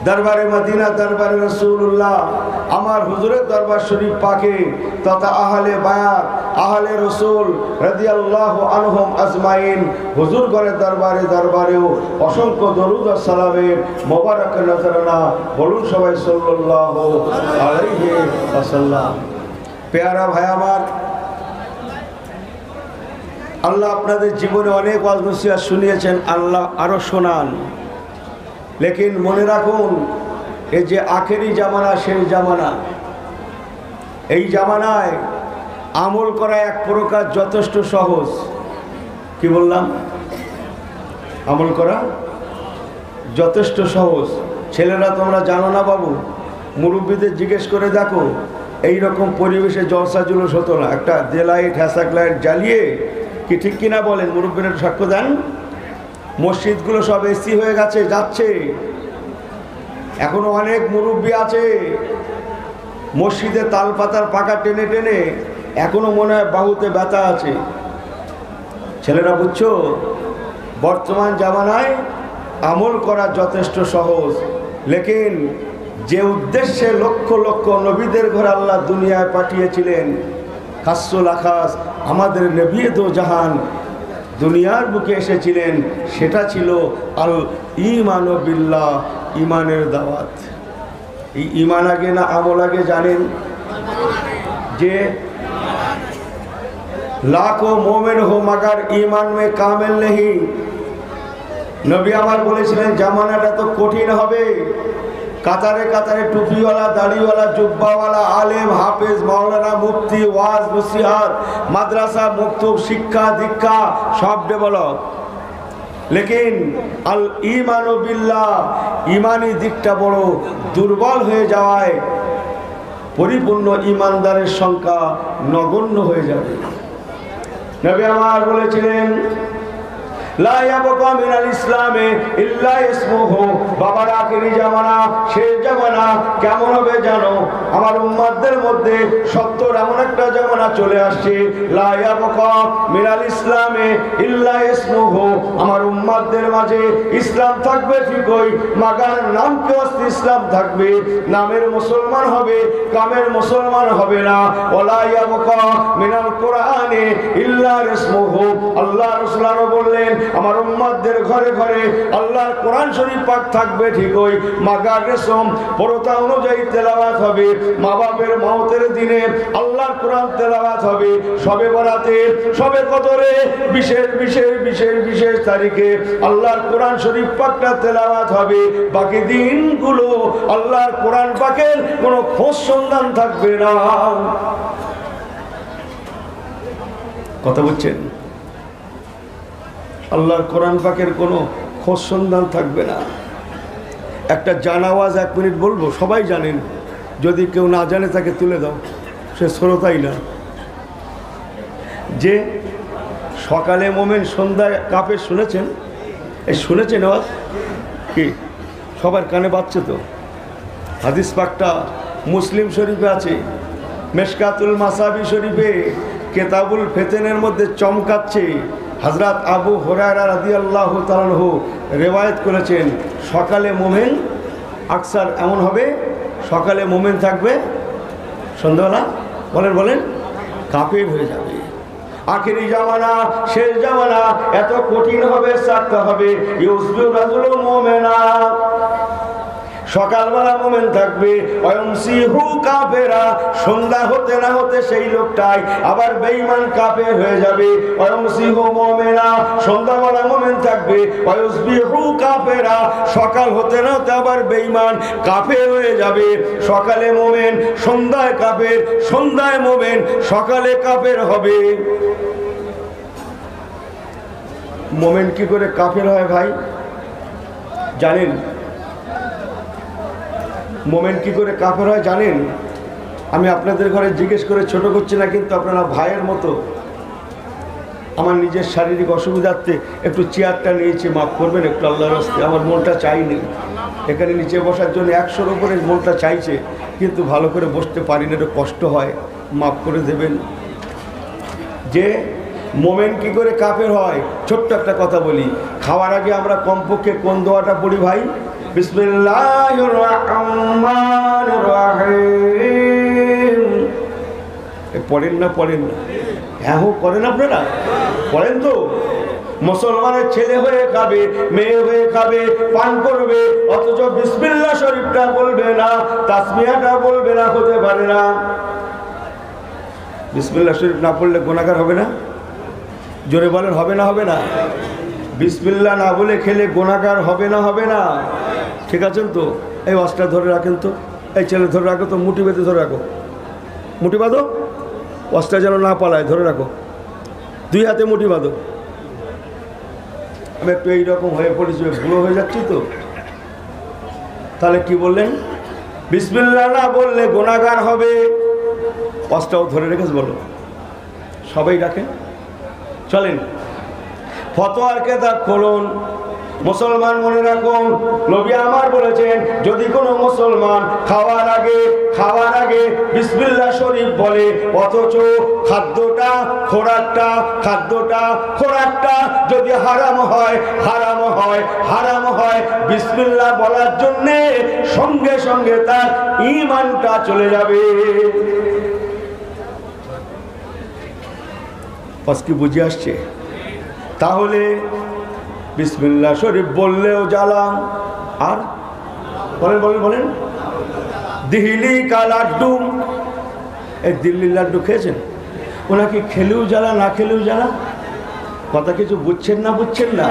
দরবারে মদিনা, দরবারে রাসূলুল্লাহ, আমার হুজুরের দরবার শরীফ পাকে তথা আহলে বায়াত, আহলে রসুল রাদিয়াল্লাহু আনহুম আজমাইন হুজুর ঘরের দরবারেও অসংখ্য দরুদ ও সালামের মোবারক নজরানা বলুন সবাই সাল্লাল্লাহু আলাইহি ওয়াসাল্লাম। পেয়ারা ভাই আমার, আল্লাহ আপনাদের জীবনে অনেক ওয়াজ নসিহত শুনিয়েছেন, আল্লাহ আরো শোনান। লেকিন মনে রাখুন, এই যে আখেরি জামানা, সেই জামানা, এই জামানায় আমল করা এক প্রকার যথেষ্ট সহজ। কি বললাম? আমল করা যথেষ্ট সহজ। ছেলেরা তোমরা জানো না বাবু, মুরব্বীদের জিজ্ঞেস করে দেখো, এই রকম পরিবেশে জলসা জুলুস হতো না। একটা লাইট, হ্যাসাক লাইট জ্বালিয়ে, কি ঠিক কিনা বলেন? মুরব্বীরা সাক্ষ্য দেন। মসজিদগুলো সব এসি হয়ে গেছে, যাচ্ছে। এখনো অনেক মুরব্বী আছে মসজিদে তাল পাতার পাকা টেনে টেনে, এখনো মনে হয় বাহুতে ব্যথা আছে। ছেলেরা বুঝছো, বর্তমান জামানায় আমল করা যথেষ্ট সহজ। লেকিন যে উদ্দেশ্যে লক্ষ লক্ষ নবীদের ঘরে আল্লাহ দুনিয়ায় পাঠিয়েছিলেন, খাসুল আখাস আমাদের নবী দো জাহান দুনিয়ার বুকে এসেছিলেন, সেটা ছিল আল ঈমান বিল্লাহ, ইমানের দাওয়াত। এই ইমান আগে না আমল আগে জানেন? যে লাখো মোমেন হো মगर ईमान में कामिल नहीं। নবী আমার বলেছিলেন জামানাটা তো কঠিন হবে। কাতারে কাতারে টুপিওয়ালা, দাড়িওয়ালা, জুব্বাওয়ালা, আলেম, হাফেজ, মাওলানা, মুফতি, ওয়াজ নসিহত, মাদ্রাসা, মক্তব, শিক্ষা দীক্ষা সব ডেভেলপ। লেকিন আল ঈমান বিল্লাহ, ইমানি দিকটা বড় দুর্বল হয়ে যাওয়ায় পরিপূর্ণ ইমানদারের সংখ্যা নগণ্য হয়ে যাবে। নবী আমার বলেছিলেন লা ইয়াবকা মিনাল ইসলামে ইল্লা ইসমুহু। বাবার আখেরি জামানা, শেষ জামানা কেমন হবে জানো? আমার উম্মতদের মধ্যে সত্তর এমন একটা জামানা চলে আসছে, লা ইয়াবকা মিনাল ইসলামে ইল্লা ইসমুহু। আমার উম্মতদের মাঝে ইসলাম থাকবে ঠিকই, মাগার নাম কি অস্তি ইসলাম থাকবে, নামের মুসলমান হবে, কামের মুসলমান হবে না। ওয়ালা ইয়াবকা মিনাল কোরআনে ইল্লা ইসমুহু। আল্লাহ রাসূল বললেন আমার উম্মতদের ঘরে ঘরে আল্লাহর কোরআন শরীফ পাক থাকবে ঠিকই, মাগার রেশম পরতা অনুযায়ী তেলাওয়াত হবে। মা বাপের মওতের দিনে আল্লাহর কোরআন তেলাওয়াত হবে। শবে বরাতে, শবে কদরে, বিশেষ তারিখে আল্লাহর কোরআন শরীফ পাকটা তেলাওয়াত হবে। বাকি দিনগুলো আল্লাহর কোরআন পাকের কোনো খোঁজ সন্ধান থাকবে না। কথা বুঝছেন? আল্লাহর কোরআন পাকের কোনো খোঁজ সন্ধান থাকবে না। একটা জানাওয়াজ 1 মিনিট বলবো, সবাই জানেন, যদি কেউ না জানে তাকে তুলে দাও, সে শ্রোতাই না। যে সকালে মোমেন সন্ধ্যায় কাফের শুনেছেন? এই শুনেছেন আওয়াজ? কি সবার কানে বাজছে তো? হাদিস পাকটা মুসলিম শরীফে আছে, মেশকাতুল মাসাবি শরীফে কেতাবুল ফেতেনের মধ্যে চমকাচ্ছে। হযরত আবু হুরায়রা রাদিয়াল্লাহু তাআলা আনহু রিওয়ায়াত করেছেন, সকালে মোমেন আকসার এমন হবে, সকালে মোমেন থাকবে, সন্ধ্যাবেলা বলেন কাফের হয়ে যাবে। আখেরি জামানা, শেষ জামানা এত কঠিন হবে, সাথে হবে ইউসবিউ রাজুলুল মুমিনা। সকালবেলা মোমেন থাকবে, ওয়ায়ুমসিহু কাফেরা, সন্ধ্যা হতে না হতে সেই লোকটাই আবার বেঈমান কাফের হয়ে যাবে। ওয়ায়ুমসিহু মুমিনা, সন্ধ্যাবেলা মোমেন থাকবে, ওয়ায়ুসবিহু কাফেরা, সকাল হতে না হতে আবার বেঈমান কাফের হয়ে যাবে। সকালে মোমেন, সন্ধ্যায় কাফের, সন্ধ্যায় মোমেন, সকালে কাফের হবে। মোমেন কি করে কাফের হয় ভাই জানেন? মোমেন কি করে কাফের হয় জানেন? আমি আপনাদের ঘরে জিজ্ঞেস করে ছোট করছি না, কিন্তু আপনারা ভাইয়ের মতো। আমার নিজের শারীরিক অসুবিধার্থে একটু চেয়ারটা নিয়েছি, মাফ করবেন একটু আল্লাহর রাস্তে। আমার মনটা চাইনি এখানে নিচে বসার জন্য, 100-র উপরে মনটা চাইছে, কিন্তু ভালো করে বসতে পারি না, একটু কষ্ট হয়, মাফ করে দেবেন। যে মোমেন কি করে কাফের হয়, ছোট্ট একটা কথা বলি। খাওয়ার আগে আমরা কমপক্ষে কোন দোয়াটা পড়ি ভাই? বিসমিল্লাহির রহমানির রহিম। পড়েন না হ্যাঁ করেন আপনারা, পড়েন তো। মুসলমানের ছেলে হয়ে খাবে, মেয়ে হয়ে খাবে, পান করবে, অথচ বিসমিল্লাহ শরীফটা বলবে না, তাসমিয়াটা বলবে না, হতে পারে না। বিসমিল্লাহ শরীফ না পড়লে গুনাহগার হবে না? জোরে বলেন, হবে না? হবে না? বিসমিল্লাহ না বলে খেলে গুনাহগার হবে না? হবে না? ঠিক আছেন তো? এই ওয়াজটা ধরে রাখেন তো, এই ছেলে ধরে রাখো তো, মুঠি বেঁধে ধরে রাখো, মুঠি বাঁধো, ওয়াজটা যেন না পালায়, ধরে রাখো, দুই হাতে মুঠি বাঁধো। আমি একটু এইরকম হয়ে পড়েছি, বুড়ো হয়ে যাচ্ছি তো। তাহলে কি বললেন? বিসমিল্লাহ না বললে গুনাহগার হবে। ওয়াজটাও ধরে রেখেছে, বলো সবাই রাখেন। চলেন ফতোয়ার কিতাব খুলুন। মুসলমান মনে রাখুন, নবী আমার বলেছেন, যদি কোনো মুসলমান খাওয়ার আগে বিসমিল্লাহ শরীফ বলে, অথচ খোরাকটা যদি হারাম হয় বিসমিল্লাহ বলার জন্যে সঙ্গে সঙ্গে তার ঈমানটা চলে যাবে। কি বুঝে আসছে? তাহলে বিসমিল্লাহ শরীফ বললেও জ্বালা। আর বলেন দিল্লি কা লাড্ডু, এই দিল্লির লাড্ডু খেয়েছেন? ওরা কি খেলেও জ্বালা, না খেলেও জ্বালা? কথা কিছু বুঝছেন না?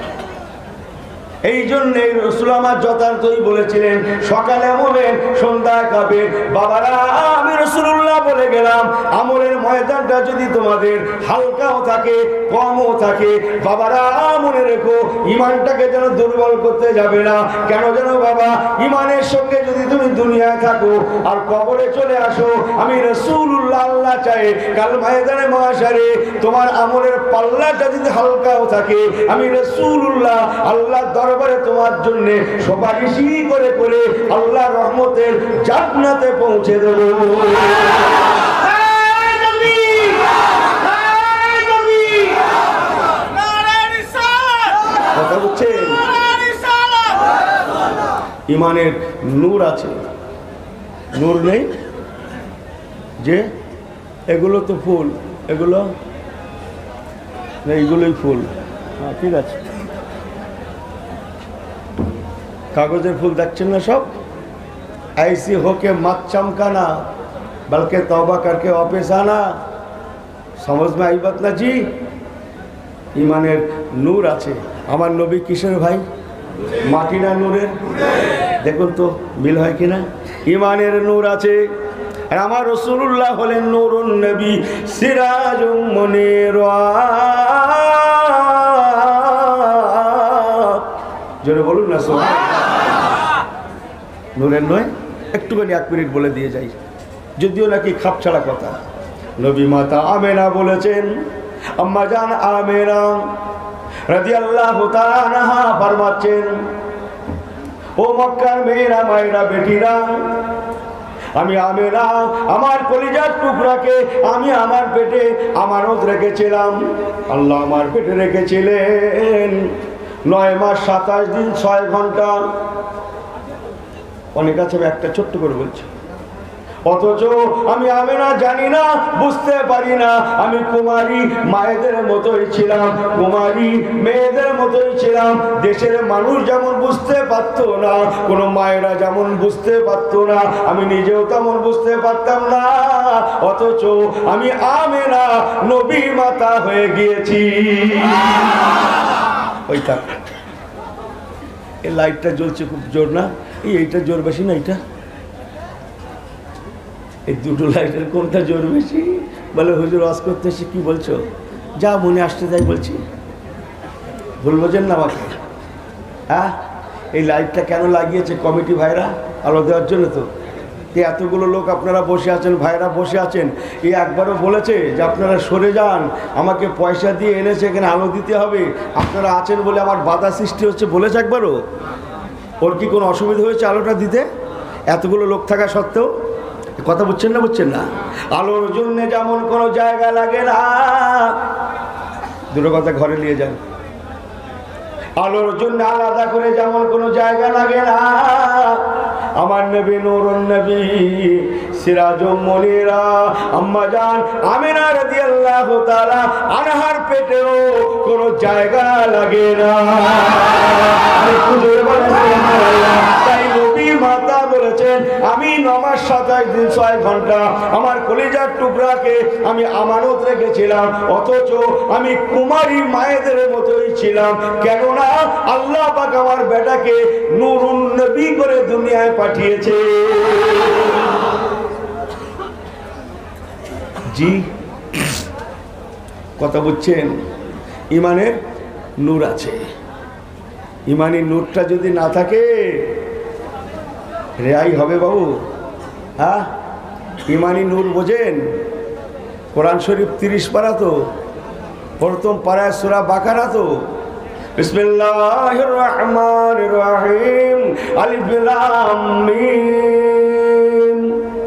এই জন্যে রাসূল আমার যথার্থই বলেছিলেন, সকালে আমলেন, সন্ধ্যায় খাবেন। বাবারা, আমি রাসূলুল্লাহ বলে গেলাম, আমলের ময়দানটা যদি তোমাদের হালকাও থাকে, কমও থাকে, বাবারা মনে রেখো, ইমানটাকে যেন দুর্বল করতে যাবে না। কেন যেন বাবা, ইমানের সঙ্গে যদি তুমি দুনিয়ায় থাকো আর কবরে চলে আসো, আমি রাসূলুল্লাহ, আল্লাহ চাই কাল ময়দানে মাশারে তোমার আমলের পাল্লাটা যদি হালকাও থাকে, আমি রাসূলুল্লাহ আল্লাহ দরবারে তোমার জন্য সুপারিশি করে আল্লাহ রহমতের জান্নাতে পৌঁছে দেব। কথা বুঝছেন? ইমানের নূর আছে, নূর নেই যে এগুলো তো ফুল, এইগুলোই ফুল। হ্যাঁ ঠিক আছে, कागज़ेर फूल देखছেন ना सब, ऐसी होके मत चमकाना बल्कि तौबा करके वापस आना। समझ में आई बात ना जी? ईमानेर नूर आछे। आमार नबी किसेर भाई? माटी ना नूरेर? देखुन तो मिल है कि ना? ईमानेर नूर आछे। আর আমার রাসূলুল্লাহ হলেন নূরুন নবী, সিরাজুম মুনির। জোরে বলুন না সুবহানাল্লাহ। নূরের নয়, একটুখানি 1 মিনিট বলে দিয়ে যাই, যদিও নাকি খাপ ছাড়া কথা। নবী মাতা আমেনা বলেছেন, আম্মা জান আমেনা রাদিয়াল্লাহু তাআলা আনহা ফরমাচ্ছেন, ও মক্কার মেয়েরা, মায়েরা, বেটিরা, আমি আমেনা আমার কলিজার টুকরাকে আমি আমার পেটে আমানত রেখেছিলাম। আল্লাহ আমার পেটে রেখেছিলেন 9 মাস 27 দিন 6 ঘন্টা। অনেক আছে, একটা ছোট্ট করে বলছি। অথচ আমি আমেনা জানি না, বুঝতে পারি না, আমি কুমারী মায়েদের মতোই ছিলাম, কুমারী মেয়েদের মতোই ছিলাম। দেশের মানুষ যেমন বুঝতে পারতো না, কোন মায়েরা যেমন বুঝতে পারতো না, আমি নিজেও তেমন বুঝতে পারতাম না। অথচ আমি আমেনা নবী মাতা হয়ে গিয়েছি। ওই থাক, এই লাইটটা জ্বলছে খুব জোর না? এইটা জোর বেশি না? এইটা, এই দুটো লাইটের কোনটা জোর বেশি? বলে হুজুর ওয়াজ করতে এসে কি বলছো? যা মনে আসতে তাই বলছি, ভুল বোঝেন না আমাকে। হ্যাঁ, এই লাইটটা কেন লাগিয়েছে কমিটি ভাইরা? আলো দেওয়ার জন্য তো। এতগুলো লোক আপনারা বসে আছেন, ভাইরা বসে আছেন, এই একবারও বলেছে যে আপনারা সরে যান, আমাকে পয়সা দিয়ে এনেছে, এখানে আলো দিতে হবে, আপনারা আছেন বলে আমার বাধা সৃষ্টি হচ্ছে, বলেছে একবারও? ওর কি কোনো অসুবিধা হয়েছে আলোটা দিতে এতগুলো লোক থাকা সত্ত্বেও? কথা বুঝছেন না? আলোর জন্য যেমন কোনো জায়গা লাগে না, দুটো কথা ঘরে নিয়ে যান। আলোর জন্য আলাদা করে যেমন কোনো জায়গা লাগে না, আমার নবী নূরুন নবী সিরাজুম মুনিরা আম্মা জান আমিনা রাদিয়াল্লাহু তাআলা আনহার পেটেও কোনো জায়গা লাগে না। তাই নবী মাতা বলেছেন, আমি নমাজ 27 দিন 6 ঘন্টা আমার কলিজার টুকরাকে আমি আমানত রেখেছিলাম, অথচ আমি কুমারী মায়েদের মতোই ছিলাম। কেননা আল্লাহ পাক আমার বেটাকে নূরুন নবী করে দুনিয়ায় পাঠিয়েছে। জি কথা বুঝছেন? ইমানের নূর আছে, ইমানি নূরটা যদি না থাকে রেয়াই হবে বাবু। হ্যাঁ, ইমানি নূর বোঝেন? কোরআন শরীফ 30 পারা তো, প্রথম পারায় সূরা বাকারা তো। বিসমিল্লাহির রহমানির রহিম, আলিফ লাম মিম,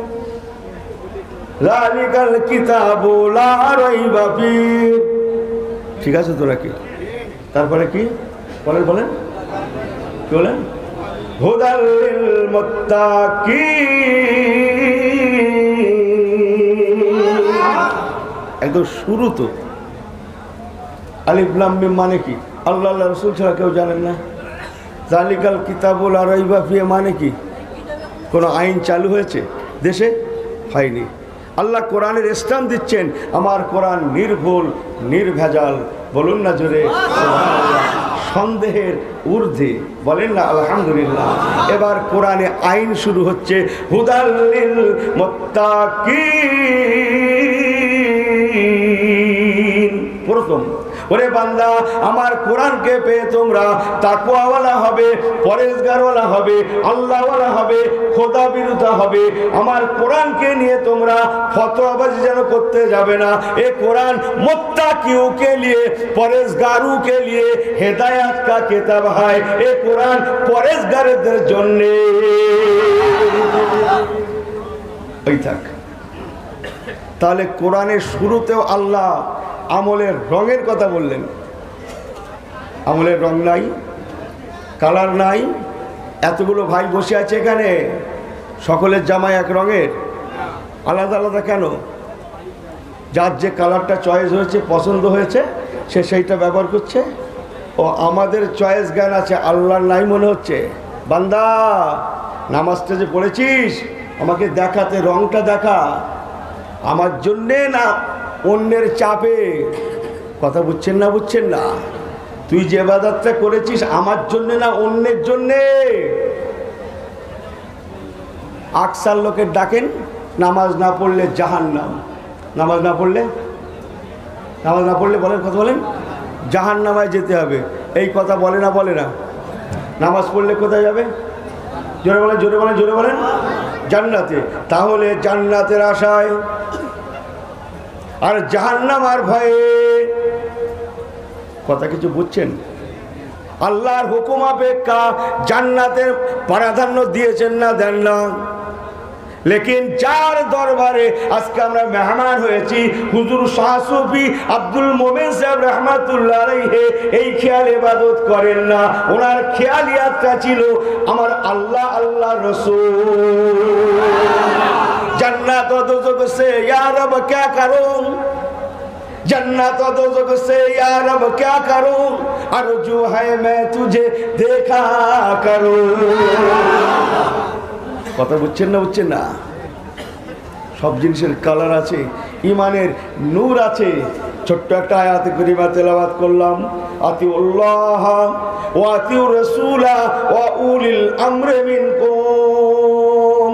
যালিকাল কিতাবু লা রাইবা ফীহ। ঠিক আছে তো নাকি? তারপরে কি বলেন বলেন কি বলেন? হুদাল লিল মুত্তাকিন। একদম শুরু তো। আলিফ লাম মিম মানে কি? আল্লাহ আল্লাহ রাসূল ছাড়া কেউ জানেন না। যালিকাল কিতাবু লা রাইবা ফীহ মানে কি? কোনো আইন চালু হয়েছে দেশে? হয়নি। আল্লাহ কোরআনের স্ট্যাম্প দিচ্ছেন, আমার কোরআন নির্ভুল নির্ভেজাল। বলুন না জোরে সুবহানাল্লাহ। সন্দেহের ঊর্ধ্বে বলেন না আলহামদুলিল্লাহ। এবার কোরআনে আইন শুরু হচ্ছে, হুদাল লিল মুত্তাকিন। প্রথম, ওরে বান্দা আমার কোরআনকে পেয়ে তোমরা তাকওয়াওয়ালা হবে, পরেজগারওয়ালা হবে, আল্লাহওয়ালা হবে, খোদা বিরুদ্ধা হবে। আমার কোরআনকে নিয়ে তোমরা ফতোয়াবাজি যেন করতে যাবে না। এ কোরআন মুত্তাকিউ কে লিয়ে, পরেজগারু কে লিয়ে হেদায়াত কা কিতাব হয়। এ কোরআন পরেজগারদের জন্য। এই থাক। তাহলে কোরআনের শুরুতেও আল্লাহ আমলের রঙের কথা বললেন। আমলের রং নাই, কালার নাই। এতগুলো ভাই বসে আছে এখানে, সকলের জামাই এক রঙের, আলাদা আলাদা কেন? যার যে কালারটা চয়েস হয়েছে, পছন্দ হয়েছে, সে সেইটা ব্যবহার করছে। ও আমাদের চয়েস জ্ঞান আছে, আল্লাহর নাই মনে হচ্ছে। বান্দা নামাজটা যে পড়েছিস, আমাকে দেখাতে রংটা দেখা, আমার জন্যে না অন্যের চাপে। কথা বুঝছেন না? বুঝছেন না? তুই যে ইবাদতটা করেছিস আমার জন্য না অন্যের জন্যে। আকসার লোকের ডাকেন, নামাজ না পড়লে জাহান্নাম। নামাজ না পড়লে বলেন, কথা বলেন, জাহান্নামায় যেতে হবে। এই কথা বলে না? বলে না? নামাজ পড়লে কোথায় যাবে? জোরে বলেন, জোরে বলেন, জোরে বলেন। জান্নাতে। তাহলে জান্নাতের আশায় আর জাহান্নামের ভয়ে, কথা কিছু বুঝছেন? আল্লাহর হুকুম অপেক্ষা জান্নাতের প্রাধান্য দিয়েছেন না দেন না? লেকিন যার দরবারে আজকে আমরা মেহমান হয়েছি, হুজুর শাহ সুফি আব্দুল মোমেন সাহেব রহমাতুল্লাহ আলাইহি, এই খেয়াল ইবাদত করেন না। ওনার খেয়ালিয়াতটা ছিল আমার আল্লাহ, আল্লাহ রাসূল। जन्नत और दोज़ख से या रब क्या करूं, जन्नत और दोज़ख से या रब क्या करूं, अर्जू है मैं तुझे देखा करूं। কথা বুঝছেন না? বুঝছেন না? সব জিনিসের কালার আছে, ইমানের নূর আছে। ছোট্ট একটা আয়াতে করিমা তেলাওয়াত করলাম, আতিউল্লাহ ওয়া আতিউর রাসূলা ওয়া উলিল আমরি মিনকুম।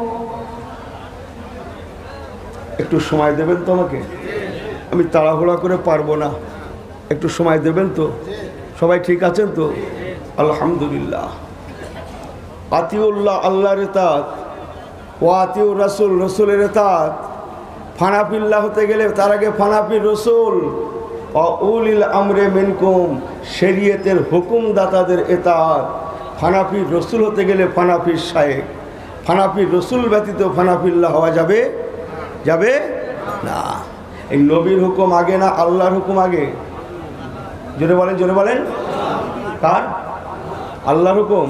একটু সময় দেবেন তো আমাকে? আমি তাড়াহুড়া করে পারবো না, একটু সময় দেবেন তো? সবাই ঠিক আছেন তো? আলহামদুলিল্লাহ। আতিউল্লাহ আল্লাহর ইতাআত, ও আতিউর রাসূল রাসূলের ইতাআত। ফানাফিল্লাহ হতে গেলে তার আগে ফানাফির রাসূল, ও উলিল আমরে মিনকুম, শরীয়তের হুকুমদাতাদের ইতাআত। ফানাফির রাসূল হতে গেলে ফানাফির শায়েখ। ফানাফির রাসূল ব্যতীত ফানাফিল্লাহ হওয়া যাবে যাবে না। এই নবীর হুকুম আগে না আল্লাহর হুকুম আগে? জোরে বলেন, জোরে বলেন। কার? আল্লাহর হুকুম।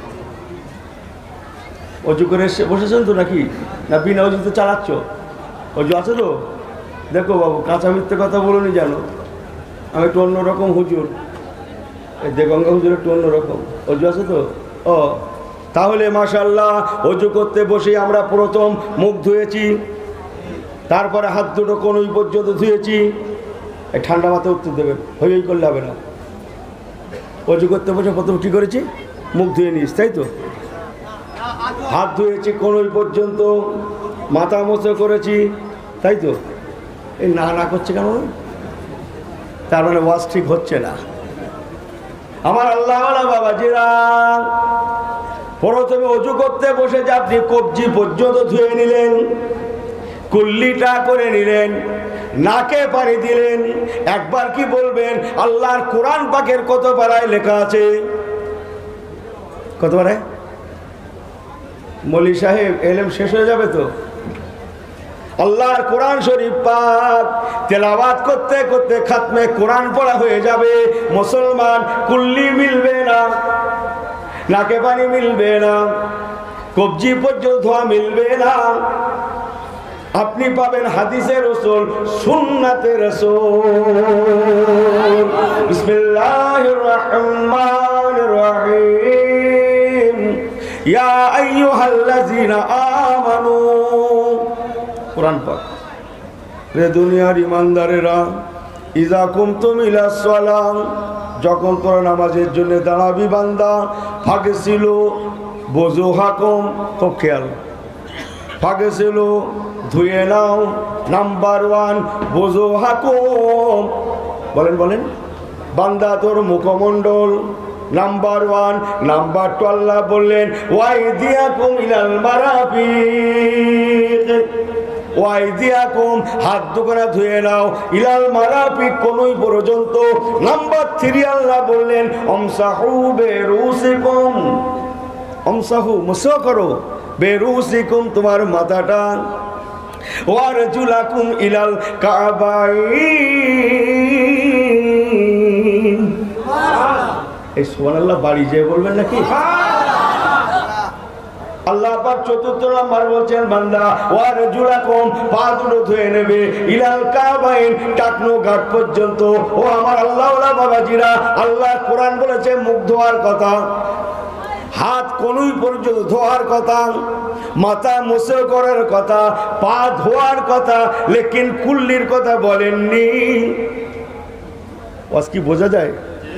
অজু করে এসে বসেছেন তো নাকি, না বিনা অজুতে চালাচ্ছ? অজু আছে তো? দেখো বাবু, কাঁচা মিথ্যে কথা বলুনি জানো, আমি একটু অন্যরকম হুজুর, এই দেগঙ্গা হুজুর একটু অন্যরকম। অজু আছে তো? ও তাহলে মাশাআল্লাহ, অজু করতে বসে আমরা প্রথম মুখ ধুয়েছি, তারপরে হাত দুটো কোনই পর্যন্ত ধুয়েছি। এই ঠান্ডা মাথায় উত্তর দেবেন, হই করলে হবে না। অজু করতে বসে প্রথম কী করেছি? মুখ ধুয়ে নিস, তাই তো? হাত ধুয়েছি কোনই পর্যন্ত, মাথা মোছা করেছি, তাই তো? এই না করছে কেন? তার মানে ওয়াজ ঠিক হচ্ছে না। আমার আল্লাহওয়ালা বাবাজিরা, প্রথমে অজু করতে বসে যে আপনি কবজি পর্যন্ত ধুয়ে নিলেন, কুল্লিটা করে নিলেন, নাকে পানি দিলেন। একবার কি বলবেন আল্লাহর কোরআন পাকের কত পারায় লেখা আছে? কত পারায়? মৌলী সাহেব, এলেম শেষ হয়ে যাবে তো? আল্লাহর কোরআন শরীফ পাক তেলাওয়াত করতে করতে খাতমে কোরআন পড়া হয়ে যাবে। মুসলমান, কুল্লি মিলবে না, নাকে পানি মিলবে না, কবজি পর্যন্ত ধোয়া মিলবে না। আপনি পাবেন হাদিসে রাসূল, সুন্নাতে রাসূল। বিসমিল্লাহির রহমানির রহিম। ইয়া আইয়ুহাল্লাযীনা আমানু, কোরআন পাক। রে দুনিয়ার ইমানদারেরা, ইযা কুমতুম ইলা সালাহ, যখন তোরা নামাজের জন্য দাঁড়াবি বান্দা, ফাগসিলু বুজুহাকুম, খুব খেয়াল, ফাগসিলু ধুয়ে নাও। নাম্বার 1 বুজুহাকুম, বলেন বলেন বান্দা তোর মুখমণ্ডল, নাম্বার 1। নাম্বার 2 আল্লাহ বললেন ওয়াইদিয়াকুম ইলাল মারাফিক, ওয়াইদিয়াকুম হাত দুখানা ধুয়ে নাও, ইলাল মারাফিক কোনই পর্যন্ত। নাম্বার 3 আল্লাহ বললেন আমসাহু বিরুসিকুম, আমসাহু মুসা করো, বিরুসিকুম তোমার মাথাটা, ওয়ারজুলাকুম ইলাল কাবাইন। এই সুবহানাল্লাহ বাড়ি যেয়ে বলবেন নাকি? আল্লাহ পাক 4th নাম্বার বলছেন বান্দা ওয়ারজুলাকুম, পা দুটো ধুয়ে নেবে, ইলাল কাবাইন, টাকনো ঘাট পর্যন্ত। ও আমার আল্লাহওয়ালা বাবাজিরা, আল্লাহ কোরআন বলেছে মুখ ধোয়ার কথা, হাত কোনই পর্যন্ত ধোয়ার কথা, মাথা মুছে করার কথা, পা ধোয়ার কথা, লেকিন কুল্লির কথা বলেননি। ওয়াজ কি বোঝা যায়?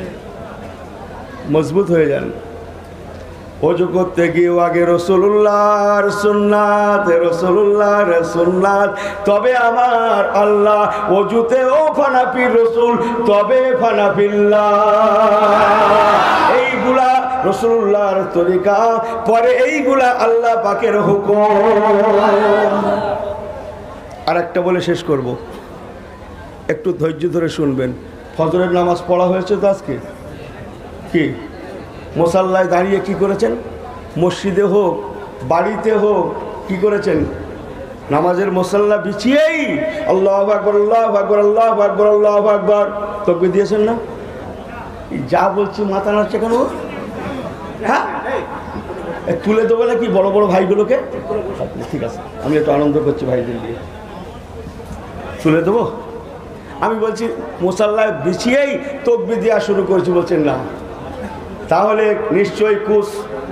মজবুত হয়ে যান। অজু করতে গিয়ে আগে রাসূলুল্লাহর সুন্নাত, রাসূলুল্লাহর সুন্নাত, তবে আমার আল্লাহ। অজুতেও ফানাফি রাসূল, তবে ফানাফিল্লাহ। এইগুলা রাসূলুল্লাহর তরিকা, পরে এইগুলা আল্লাহ পাকের হুকুম। আর একটা বলে শেষ করব, একটু ধৈর্য ধরে শুনবেন। ফজরের নামাজ পড়া হয়েছে তো আজকে? কি মুসাল্লায় দাঁড়িয়ে কি করেছেন? মসজিদে হোক বাড়িতে হোক কি করেছেন? নামাজের মুসাল্লা বিছিয়েই আল্লাহু আকবার, আল্লাহু আকবার, আল্লাহু আকবার, আল্লাহু আকবার তাকবীর দিয়েছেন না? যা বলছি মাথা নাড়ছে কেন? হ্যাঁ, তুলে দেবো নাকি বড় বড় ভাইগুলোকে? ঠিক আছে, আমি একটু আনন্দ করছি ভাইদের দিয়ে, তুলে দেবো। আমি বলছি মুসাল্লায় বিছিয়েই তাকবীর দেওয়া শুরু করেছি, বলছেন না, তাহলে নিশ্চয়ই কুছ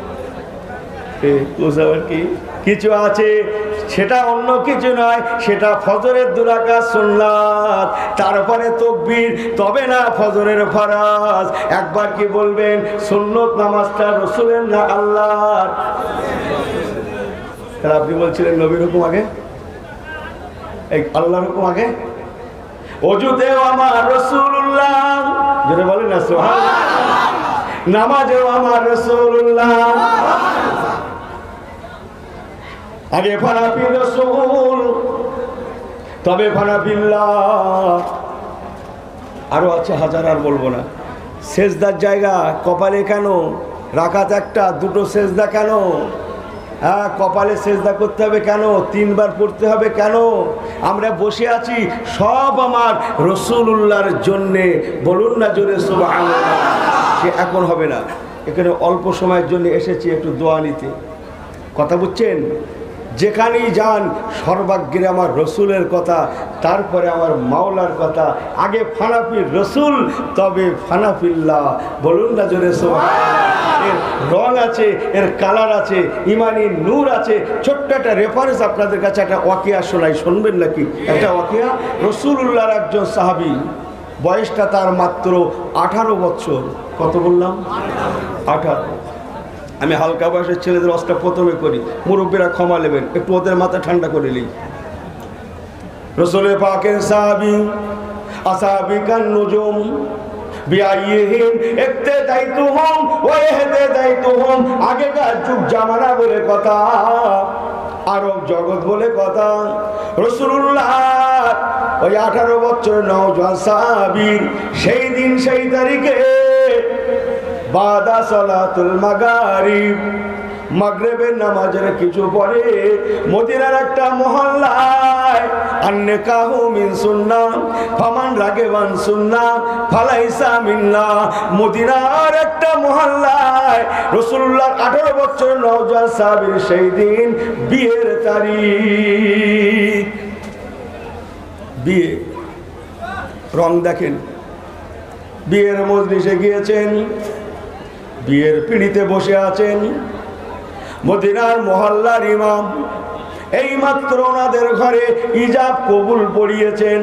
আবার কি কিছু আছে, সেটা অন্য কিছু নয়, সেটা ফজরের 2 রাকাত সুন্নাত, তারপরে তাকবীর, তবে না ফজরের ফরজ। একবার কি বলবেন সুন্নত নামাজটা রাসূলের না আল্লাহর? তাহলে আপনি বলছিলেন নবীর হুকুম আগে, এই আল্লাহর হুকুম আগে। ওযুতেও আমার রাসূলুল্লাহ, জোরে বলেন না সুবহানাল্লাহ। নামাজেও আমার রাসূলুল্লাহ, আগে ফানাফি রাসূল, তবে ফানাফিল্লাহ। আরো আছে হাজার, আর বলবো না। সেজদার জায়গা কপালে কেন? রাকাত 1টা 2টো সেজদা কেন? হ্যাঁ, কপালে সেজদা করতে হবে কেন? 3 বার পড়তে হবে কেন? আমরা বসে আছি সব আমার রাসূলুল্লাহর জন্যে, বলুন না জোরে সুবহানাল্লাহ। সে এখন হবে না। এখানে অল্প সময়ের জন্য এসেছি একটু দোয়া নিতে, কথা বুঝছেন? যেখানেই যান সর্বাগ্রে আমার রসুলের কথা, তারপরে আমার মাওলার কথা, আগে ফানাফির রসুল তবে ফানাফিল্লাহ। বলুন না জোরে সুবহানাল্লাহ। এর রং আছে, এর কালার আছে, ইমানি নূর আছে। ছোট্ট একটা রেফারেন্স আপনাদের কাছে একটা ওয়াকিয়া শোনাই, শুনবেন নাকি? একটা ওয়াকিয়া, রসুলুল্লাহর একজন সাহাবী, বয়সটা তার মাত্র 18 বছর। কত বললাম? 18। আমি হালকা বয়সের ছেলেদের অস্ত্র প্রথমে করি, মুরব্বীরা ক্ষমা নেবেন, একটু ওদের মাথা ঠান্ডা করে নিই। রসুল পাকের সাহাবী, আসহাবিকান নুজুম বিআইহিম ইক্তাদাইতুহুম ওয়া ইহতাদাইতুহুম। আগেকার যুগ জামানা বলে কথা, আরব জগৎ বলে কথা। রাসূলুল্লাহ ওই 18 বছরের নওজোয়ান সাহাবী সেই দিন সেই তারিখে বাদা সালাতুল মাগরিব, মাগরিবের নামাজের কিছু পরে মদিনার একটা মহল্লায় আন্নিকাহু মিন সুন্নাহ ফামান রাগিবান সুন্নাহ ফালাইসা মিন্না। মদিনার একটা মহল্লায় রাসূলুল্লাহর 18 বছরের নওজোয়ান সাহাবীর সেই দিন বিয়ের তারিখ। বিয়ে রং দেখেন, বিয়ের মজলিসে গিয়েছেন, বিয়ের পিঁড়িতে বসে আছেন মদিনার মহল্লার ইমাম। এই মাত্র ওনাদের ঘরে ইজাব কবুল পড়িয়েছেন।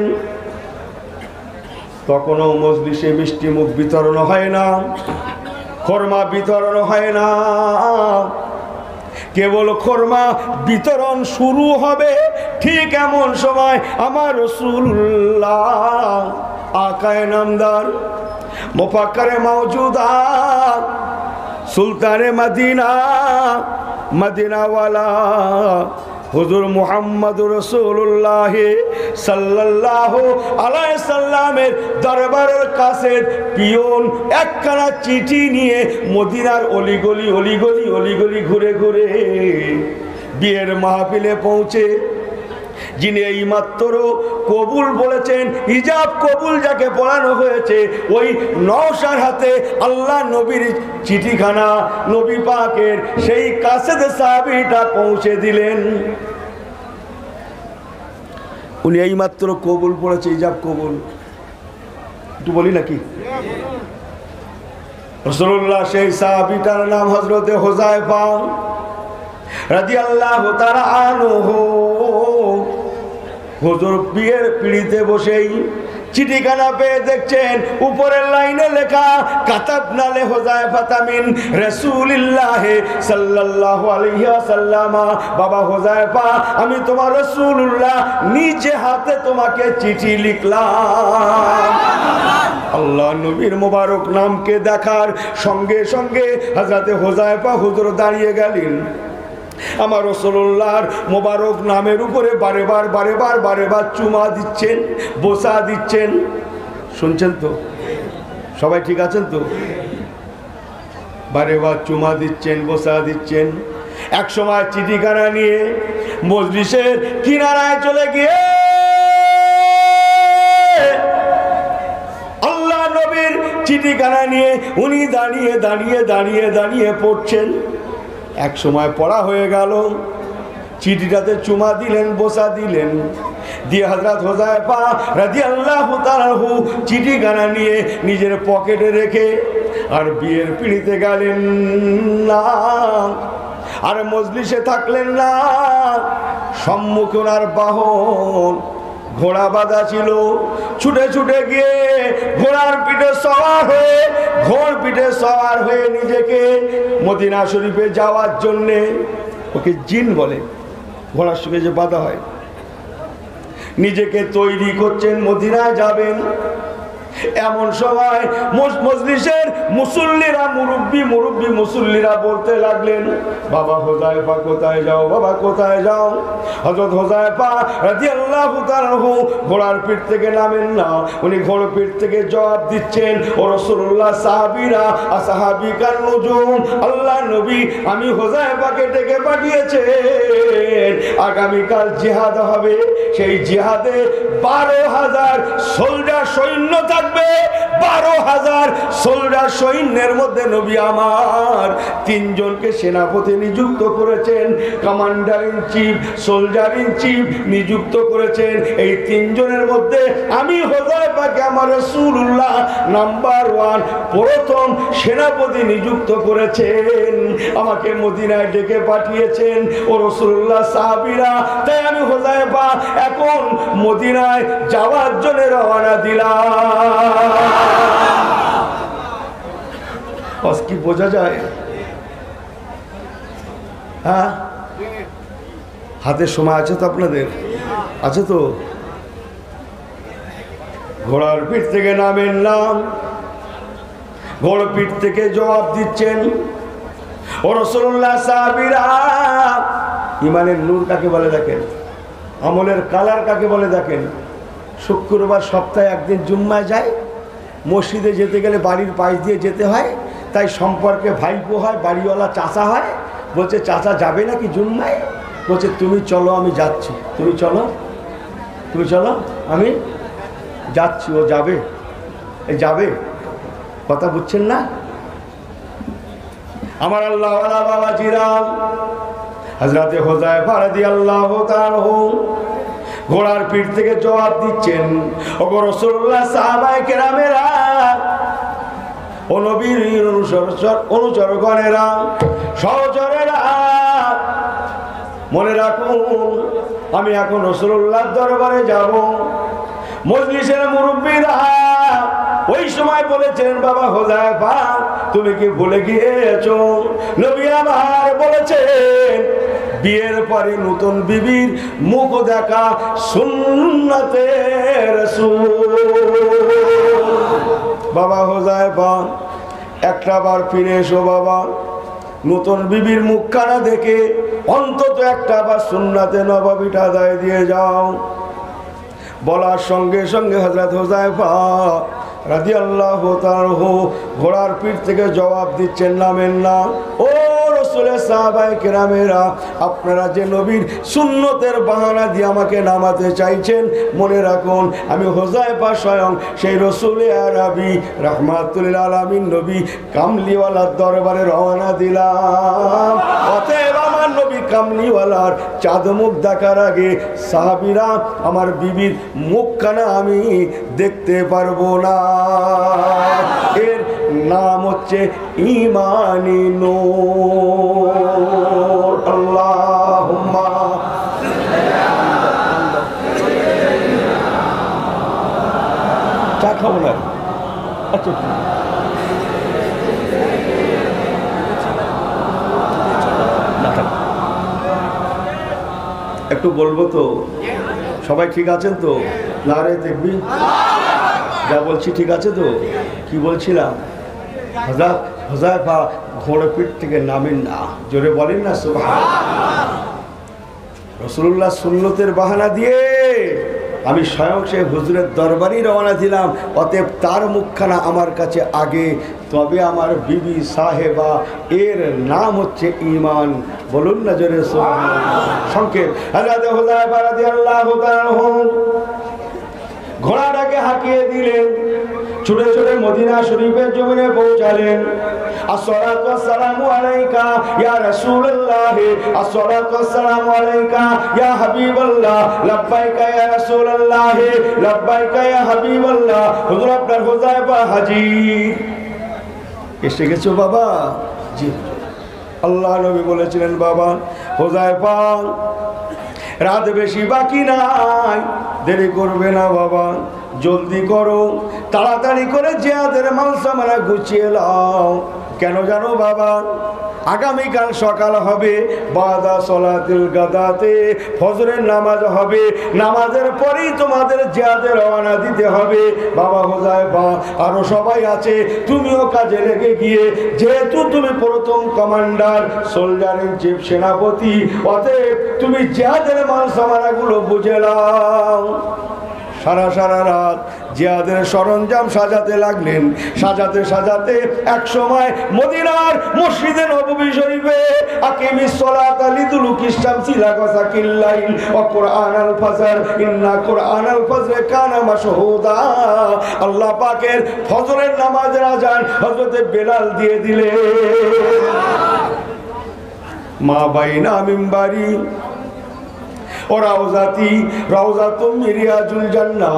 তখনও মজলিসে মিষ্টি মুখ বিতরণ হয় না, খোরমা বিতরণ হয় না। কেবল খোরমা বিতরণ শুরু হবে ঠিক এমন সময় আমার রাসূলুল্লাহ আকায়ে নামদার মুফাক্কারে মাওজুদা সুলতানে মদিনা মদিনাওয়ালা হুজুর মুহাম্মদুর রাসূলুল্লাহ সাল্লাল্লাহু আলাইহি সাল্লামের দরবারের কাছে পিয়ন একখানা চিঠি নিয়ে মদিনার অলিগলি অলিগলি অলিগলি ঘুরে ঘুরে বিয়ের মাহফিলে পৌঁছে, যিনি এই মাত্র কবুল বলেছেন, ইজাব কবুল যাকে পড়ানো হয়েছে, ওই নওশার হাতে আল্লাহ নবীর চিঠিখানা নবী পাকের সেই কাসেদে সাহাবীটা পৌঁছে দিলেন। উনি এই মাত্র কবুল পড়েছে, ইজাব কবুল। একটু বলি নাকি? রাসূলুল্লাহ সেই সাহাবীটার নাম হযরতে হুযায়ফা রাদিয়াল্লাহু তাআলা আনহু। হুজুর বিয়ের পিঁড়িতে বসেই চিঠিখানা পেয়ে দেখছেন উপরের লাইনে লেখা কাতাবনা লে হুযায়ফা মিন রাসূলিল্লাহ সাল্লাল্লাহু আলাইহি ওয়াসাল্লাম। বাবা হুযায়ফা, আমি তোমার রাসূলুল্লাহ নিজে হাতে তোমাকে চিঠি লিখলাম। আল্লাহ নবীর মোবারক নামকে দেখার সঙ্গে সঙ্গে হযরতে হুযায়ফা হুজুর দাঁড়িয়ে গেলেন। আমার রাসূলুল্লাহর মোবারক নামের উপরে বারেবার চুমা দিচ্ছেন, বোসা দিচ্ছেন। শুনছেন তো? সবাই ঠিক আছেন তো? বারেবার চুমা দিচ্ছেন, বোসা দিচ্ছেন। এক সময় চিঠিখানা নিয়ে মজলিসের কিনারায় চলে গিয়ে আল্লাহ নবীর চিঠিখানা নিয়ে উনি দাঁড়িয়ে দাঁড়িয়ে দাঁড়িয়ে দাঁড়িয়ে পড়ছেন। এক সময় পড়া হয়ে গেল, চিঠিটাতে চুমা দিলেন, বোসা দিলেন, দিয়ে হযরত হুযায়ফা রাদিয়াল্লাহু তাআলা চিঠিখানা নিয়ে নিজের পকেটে রেখে আর বিয়ের পিঁড়িতে গেলেন না, আর মজলিসে থাকলেন না। সম্মুখে ওনার বাহন ঘোড়া বাঁধা ছিল, ছুটে ছুটে গিয়ে ঘোড়ার পিঠে সওয়ার হয়ে নিজেকে মদিনা শরীফে যাওয়ার জন্যে, ওকে জিন বলে, ঘোড়ার সঙ্গে যে বাঁধা হয়, নিজেকে তৈরি করছেন, মদিনায় যাবেন। এমন সময় মজলিসের মুসল্লিরা মুসল্লিরা বলতে লাগলেন, বাবা হুযায়ফা কোথায় যাও, বাবা কোথায় যাও? হযরত হুযায়ফা রাদিয়াল্লাহু তাআলা ঘোড়ার পিঠ থেকে নামেন না, উনি ঘোড়ার পিঠ থেকে জবাব দিচ্ছেন, ও রাসূলুল্লাহ, সাহাবীরা আসহাবিকান নুজুম, আল্লাহ নবী আমি হুযায়ফাকে ডেকে পাঠিয়েছেন, আগামীকাল জিহাদ হবে, সেই জিহাদে 12,000 সোলজার সৈন্য থাকবে। থাকবে 12,000 সোলজার সৈন্যের মধ্যে নবী আমার 3 জনকে সেনাপতি নিযুক্ত করেছেন, commander in chief, soldier in chief নিযুক্ত করেছেন। এই 3 জনের মধ্যে আমি হুযায়ফাকে আমার রাসূলুল্লাহ নাম্বার 1 প্রথম সেনাপতি নিযুক্ত করেছেন। আমাকে মদিনায় ডেকে পাঠিয়েছেন ও রাসূলুল্লাহ সাহাবীরা, তাই আমি হুযায়ফা এখন মদিনায় যাওয়ার জন্য রওনা দিলাম। কি বোঝা যায়? হ্যাঁ, হাতে সময় আছে তো আপনাদের? আছে তো? ঘোড়ার পিঠ থেকে নামেন না, ঘোড়ার পিঠ থেকে জবাব দিচ্ছেন ও রাসূলুল্লাহ সাহাবীরা। ইমানের নূর কাকে বলে দেখেন, আমলের কালার কাকে বলে দেখেন। শুক্রবার সপ্তাহে একদিন জুম্মায় যায়, মসজিদে যেতে গেলে বাড়ির পাশ দিয়ে যেতে হয়, তাই সম্পর্কে ভাইপো হয়, বাড়িওয়ালা চাচা হয়। বলছে চাচা যাবে নাকি জুম্মায়? বলছে তুমি চলো আমি যাচ্ছি। তুমি চলো, তুমি চলো আমি যাচ্ছি। ও যাবে, এই যাবে, কথা বুঝছেন না? আমার আল্লাহওয়ালা বাবাজিরা, হযরতে হুযায়ফা রাদিয়াল্লাহু তাআলা ঘোড়ার পিঠ থেকে জবাব দিচ্ছেন, ওগো রাসূলুল্লাহ সাহাবায়ে কেরামেরা, ও নবীর অনুচরগণেরা, সহচরেরা, মনে রাখুন আমি এখন রাসূলুল্লাহর দরবারে যাব। মজলিসের মুরব্বীরা ওই সময় বলেছেন, বাবা হুযায়ফা তুমি কি ভুলে গিয়েছো? নবী আমার বলেছেন বিয়ের পরে নতুন বিবির মুখ দেখা সুন্নতে রাসূল। বাবা হুযায়ফা একটা বার ফিরে এসো বাবা, নতুন বিবির মুখখানা দেখে অন্তত একটা বার সুন্নাতে নববীটা আদায় দিয়ে যাও। বলার সঙ্গে সঙ্গে হযরত হুযায়ফা রাদিয়াল্লাহু তাআলা ঘোড়ার পিঠ থেকে জবাব দিচ্ছেন, নামেন না। ও রাসূলের সাহাবায়ে কেরামেরা, আপনারা যে নবীর সুন্নতের বাহানা দিয়ে আমাকে নামাতে চাইছেন, মনে রাখুন আমি হুযায়ফা স্বয়ং সেই রাসূলে আরবি রাহমাতুল লিল আলামিন নবী কামলিওয়ালার দরবারে রওনা দিলাম। অতএব আমার নবী কামলিওয়ালার চাঁদ মুখ দেখার আগে সাহাবীরা আমার বিবির মুখখানা আমি দেখতে পারবো না। এর নাম হচ্ছে ঈমানি নূর। আল্লাহুম্মা চা খাবো না? আচ্ছা একটু বলবো তো? সবাই ঠিক আছেন তো? নারে তাকবীর। যা বলছি ঠিক আছে তো? কি বলছিলাম? হুযায়ফা ঘোড়া পিঠ থেকে নামেন না, জোরে বলেন না সুবহানাল্লাহ। রাসূলুল্লাহ সুন্নতের বাহানা দিয়ে আমি স্বয়ং সেই হুজুরের দরবারই রওনা দিলাম। অতএব তার মুখখানা আমার কাছে আগে, তবে আমার বিবি সাহেবা, এর নাম হচ্ছে ঈমান। বলুন না জোরে সুবহানাল্লাহ। সংক্ষেপ, হযরত হুযায়ফা রাদিয়াল্লাহু তাআলা ঘোড়াটাকে হাঁকিয়ে দিলেন, ছুটে ছুটে মদিনা শরীফের জমিনে পৌঁছালেন। আসসালাতু ওয়াসসালামু আলাইকা ইয়া রাসূলুল্লাহ, আসসালাতু ওয়াসসালামু আলাইকা ইয়া হাবিবাল্লাহ, লাব্বাইকা ইয়া রাসূলুল্লাহ, লাব্বাইকা ইয়া হাবিবাল্লাহ। হুজুর আপনার হুযায়ফা হাজির। এসে গেছো বাবা? জি। আল্লাহ নবী বলেছিলেন, বাবা হুযায়ফা রাত বেশি বাকি নাই, দেরি করবে না বাবা, জলদি করো, তাড়াতাড়ি করে জিহাদের মালসামানা গুছিয়ে নাও। কেন জানো বাবা? আগামীকাল সকাল হবে, বাদা সলাতুল গাদাতে ফজরের নামাজ হবে, নামাজের পরেই তোমাদের জিহাদে রওনা দিতে হবে। বাবা হুযায়ফা আরো সবাই আছে, তুমিও কাজে লেগে গিয়ে, যেহেতু তুমি প্রথম কমান্ডার, সোলজার ইন চিফ, সেনাপতি, অতএব তুমি জিহাদের মাল সামানাগুলো বুঝে নাও। সারা সারা রাত জিহাদের সরঞ্জাম সাজাতে লাগলেন। সাজাতে সাজাতে এক সময় মদিনার মসজিদে নববী শরীফে আকিমিস সালাতা লিদুলুকি শামসি ইলা গাসাকিল লাইল ওয়া কুরআনাল ফজর ইন্না কুরআনাল ফজর কানা মাশহুদা, আল্লাহ পাকের ফজরের নামাজের আযান হযরতে বেলাল দিয়ে দিলেন। মা বাইনা মিম্বারি ও রাউজাতি রাউজাতুম মিরিয়াজুল জান্নাহ।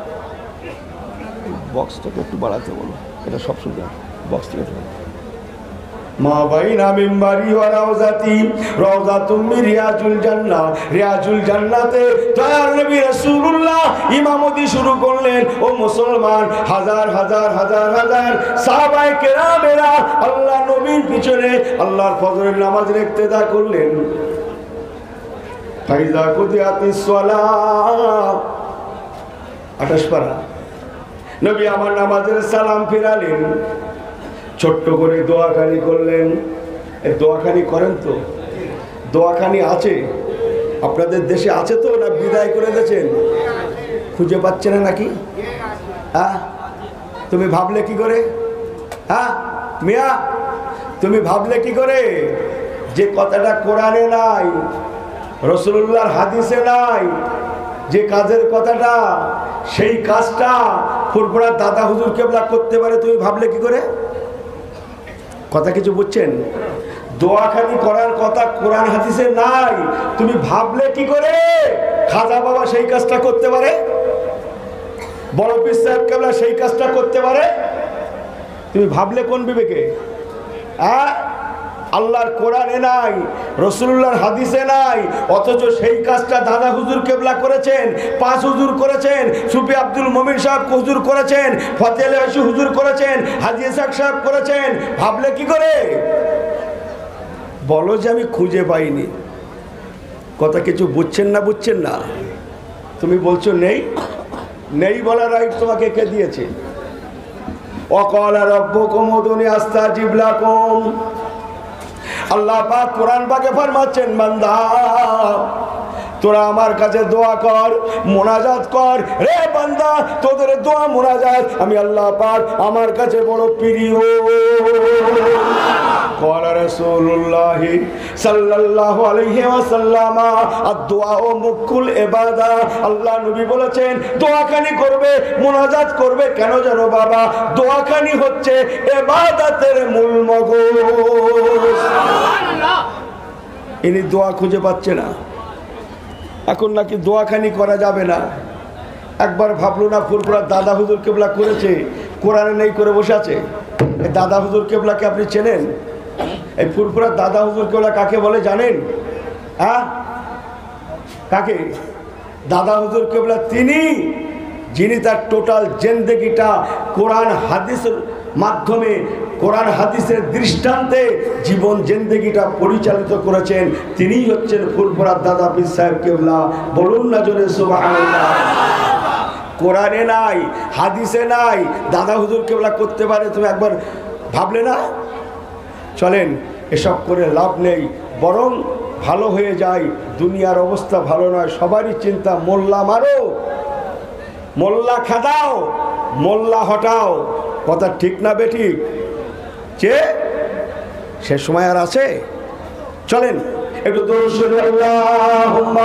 বক্সটাকে একটু বাড়াতে বলো, এটা সব শুনতে বক্স থেকে। মা বাইনা মিম্বারি ওয়া রাউজাতি রাউজাতুম মিরিয়াজুল জান্নাহ। রিয়াজুল জান্নাতে দয়ার নবী রাসূলুল্লাহ ইমামতি শুরু করলেন। ও মুসলমান, হাজার হাজার হাজার হাজার সাহাবায়ে কেরামেরা আল্লাহ নবীর পিছনে আল্লাহর ফজরের নামাজের ইক্তেদা করলেন। ফাইজা কুদিয়াতিস সালাহ 28 পারা নবী আমার নামাজের সালাম ফিরালেন, ছোট্ট করে দোয়াখানি করলেন। এই দোয়াখানি করেন তো? দোয়াখানি আছে আপনাদের দেশে? আছে তো, না বিদায় করে দিয়েছেন? খুঁজে পাচ্ছেন না নাকি? হ্যাঁ, তুমি ভাবলে কি করে? হ্যাঁ মিয়া, তুমি ভাবলে কি করে যে কথাটা কোরআনে নাই, রাসূলুল্লাহর হাদিসে নাই, যে কাজের কথাটা সেই কাজটা ফুরফুরা দাদা হুজুর কেবলা করতে পারে, তুমি ভাবলে কি করে? কথা কিছু বুঝছেন? দোয়াখানি করার কথা কোরআন হাদিসে নাই, তুমি ভাবলে কি করে খাজা বাবা সেই কাজটা করতে পারে, বড় পীর সাহেব কেবলা সেই কাজটা করতে পারে? তুমি ভাবলে কোন বিবেকে? আল্লাহর কোরআনে নাই, রাসূলুল্লাহর হাদিসে নাই, অথচ সেই কাজটা দাদা হুজুর কেবলা করেছেন, পাঁচ হুজুর করেছেন, সুফি আব্দুল মুমিন সাহেব হুজুর করেছেন, ফতেহ আলী হুজুর করেছেন, হাজী ইসহাক সাহেব করেছেন। ভাবলে কি করে? বলো যে আমি খুঁজে পাইনি। কথা কিছু বুঝছেন না? বুঝছেন না? তুমি বলছো নেই, নেই বলার রাইট তোমাকে কে দিয়েছে? ওয়াকালা রাব্বুকুম উদউনি আস্তাজিব লাকুম। আল্লাহ পাক কোরআন পাকে ফরমাচ্ছেন, বান্দা তোরা আমার কাছে দোয়া কর, মোনাজাত কর। রে বান্দা, তোদের দোয়া মোনাজাত আমি আল্লাহ পাক আমার কাছে বড় প্রিয়। قال رسول الله صلى الله عليه وسلم الدعاء মুকুল ইবাদা। আল্লাহ নবী বলেছেন দোয়াখানি করবে, মোনাজাত করবে। কেন জানো বাবা? দোয়াখানি হচ্ছে ইবাদতের মূল মগজ। ইনি দোয়া খুঁজে পাচ্ছে না, এখন নাকি দোয়াখানি করা যাবে না। একবার ভাবলো না ফুরফুরা দাদা হুজুর কেবলা করেছে, কোরআনে নেই করে বসে আছে। এই দাদা হুজুর কেবলাকে আপনি চেনেন? এই ফুরফুরা দাদা হুজুর কেবলা কাকে বলে জানেন? হ্যাঁ, কাকে? দাদা হুজুর কেবলা তিনি যিনি তার টোটাল জিন্দেগিটা কোরআন হাদিসের মাধ্যমে, কোরআন হাদিসের দৃষ্টান্তে জীবন জিন্দেগিটা পরিচালিত করেছেন। তিনিই হচ্ছেন ফুরফুরা দাদা পীর সাহেব কেবলা। বলুন না জোরে সুবহানাল্লাহ। কোরআনে নাই, হাদিসে নাই, দাদা হুজুর কেবলা করতে পারে, তুমি একবার ভাবলে না? চলেন, এসব করে লাভ নেই, বরং ভালো হয়ে যায়। দুনিয়ার অবস্থা ভালো নয়, সবারই চিন্তা মোল্লা মারো, মোল্লা খাদাও, মোল্লা হটাও। কথা ঠিক না বেঠিক? যে সে সময় আর আছে? চলেন একটু দরুদ শরীফ আল্লাহুম্মা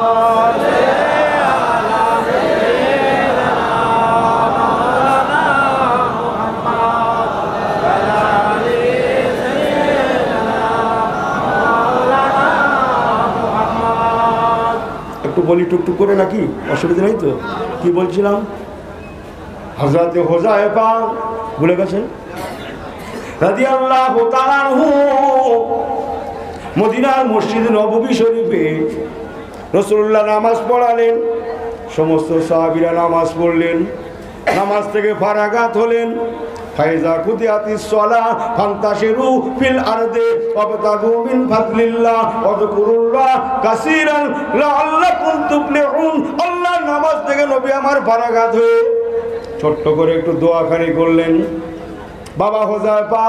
একটু বলি টুকটুক করে, নাকি অসুবিধা নেই তো? কি বলছিলাম? হযরত হুযায়ফা ভুলে গেছেন রাদিয়াল্লাহু তাআলা আনহু মদিনার মসজিদ নববী শরীফে রাসূলুল্লাহ নামাজ পড়ালেন। সমস্ত সাহাবীরা নামাজ পড়লেন, নামাজ থেকে ফারাগাত হলেন। ফাইজা কুদিয়াতিস সালাহ ফান্তাশিরু ফিল আরদি ওয়াবতাগু মিন ফাদলিল্লাহ ওয়াযকুরুল্লাহ কাসীরান লাআল্লাকুম তুফলিহুন। আল্লাহ নামাজ থেকে নবী আমার ফারাগাত হয়ে ছোট্ট করে একটু দোয়াখানি করলেন। বাবা হুযায়ফা,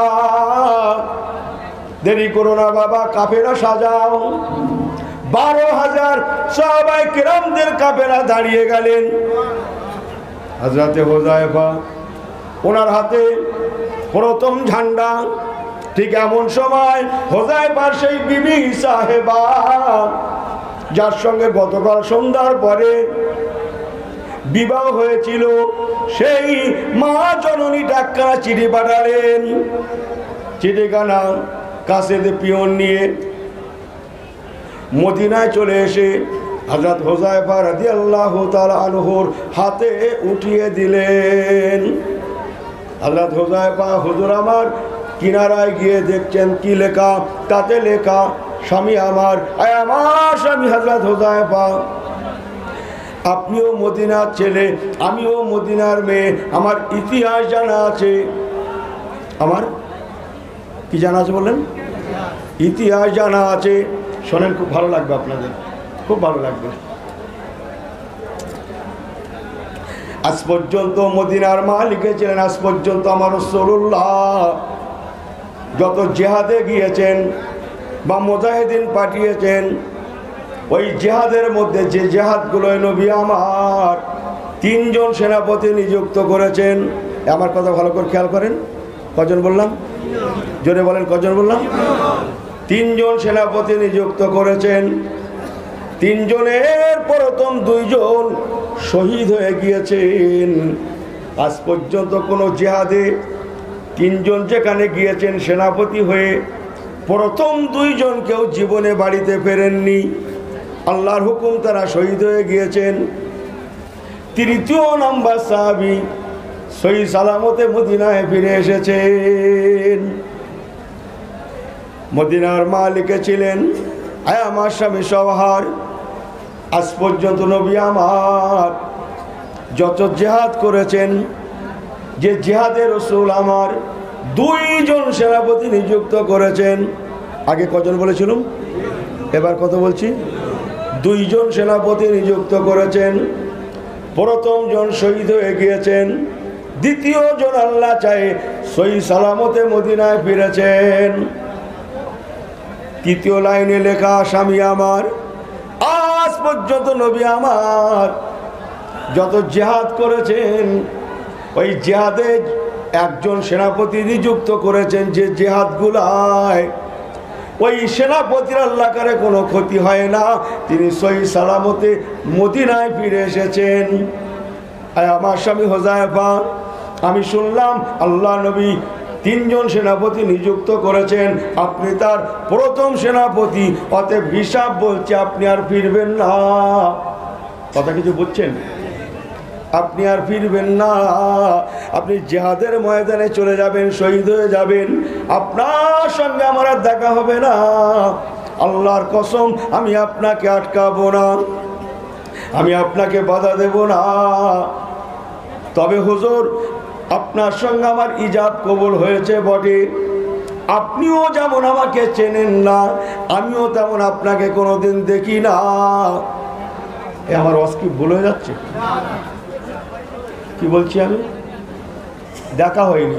দেরি করো না বাবা, কাফেলা সাজাও। 12,000 সাহাবায়ে কেরামদের কাফেলা দাঁড়িয়ে গেলেন। হযরতে হুযায়ফা ওনার হাতে প্রথম ঝান্ডা। ঠিক এমন সময় হুযায়ফার সেই বিবি সাহেবা, যার সঙ্গে গতকাল সন্ধ্যার পরে বিবাহ হয়েছিল, সেই মা জননী ডাক্তারা চিঠি পাঠালেন। চিঠিখানা কাছে পিয়ন নিয়ে মদিনায় চলে এসে হযরত হুযায়ফা রাদিয়াল্লাহু তাআলা আনহুর হাতে উঠিয়ে দিলেন। হযরত হুযায়ফা, হুজুর আমার, কিনারায় গিয়ে দেখছেন কি লেখা, তাতে লেখা, স্বামী আমার, আমার স্বামী হযরত হুযায়ফা, আপনিও মদিনার ছেলে, আমিও মদিনার মেয়ে, আমার ইতিহাস জানা আছে। আমার কি জানা আছে বললেন? ইতিহাস জানা আছে। শোনেন, খুব ভালো লাগবে আপনাদের, খুব ভালো লাগবে। আজ পর্যন্ত মদিনার মা লিখেছিলেন, আজ পর্যন্ত আমার রাসূলুল্লাহ যত জিহাদে গিয়েছেন বা মুজাহিদিন পাঠিয়েছেন, ওই জিহাদের মধ্যে যে জিহাদগুলো নবী আমার 3 জন সেনাপতি নিযুক্ত করেছেন। আমার কথা ভালো করে খেয়াল করেন। কজন বললাম? জোরে বলেন, কজন বললাম? 3 জন সেনাপতি নিযুক্ত করেছেন। 3 জনের প্রথম 2 জন শহীদ হয়ে গিয়েছেন। আজ পর্যন্ত কোনো জিহাদে 3 জন যেখানে গিয়েছেন সেনাপতি হয়ে, প্রথম 2 জন কেউ জীবনে বাড়িতে ফেরেননি। আল্লাহর হুকুম তারা শহীদ হয়ে গিয়েছেন। 3য় নাম্বার সাহাবী সহি সালামতে মদিনায় ফিরে এসেছেন। মদিনার মা লিখেছিলেন, আয় আমার স্বামী সওহার, আজ পর্যন্ত নবী আমার যত জিহাদ করেছেন, যে জিহাদের রাসূল আমার 2 জন সেনাপতি নিযুক্ত করেছেন। আগে কজন বলেছিলাম, এবার কত বলছি? 2 জন সেনাপতি নিযুক্ত করেছেন। প্রথম জন শহীদ হয়ে গিয়েছেন, 2য় জন আল্লাহ চাহে সহি সালামতে মদিনায় ফিরেছেন। 3য় লাইনে লেখা, স্বামী আমার, আজ পর্যন্ত নবী আমার যত জিহাদ করেছেন, ওই জিহাদে 1 জন সেনাপতি নিযুক্ত করেছেন, যে জিহাদগুলায় ওই সেনাপতির আল্লাহ করে কোনো ক্ষতি হয় না, তিনি সহি সালামতে মদিনায় ফিরে এসেছেন। আমার স্বামী হুযায়ফা, আমি শুনলাম আল্লাহ নবী 3 জন সেনাপতি নিযুক্ত করেছেন, আপনি তার প্রথম সেনাপতি, অতএব হিসাব বলছে আপনি আর ফিরবেন না। কথা কিছু বুঝছেন? আপনি আর ফিরবেন না, আপনি জিহাদের ময়দানে চলে যাবেন, শহীদ হয়ে যাবেন, আপনার সঙ্গে আমার আর দেখা হবে না। আল্লাহর কসম, আমি আপনাকে আটকাবো না, আমি আপনাকে বাধা দেব না। তবে হুজুর, আপনার সঙ্গে আমার ইজাব কবুল হয়েছে বটে, আপনিও যেমন আমাকে চেনেন না, আমিও তেমন আপনাকে কোনোদিন দেখি না। আমার অস্কি ভুল হয়ে যাচ্ছে? কি বলছি আমি? দেখা হয়নি,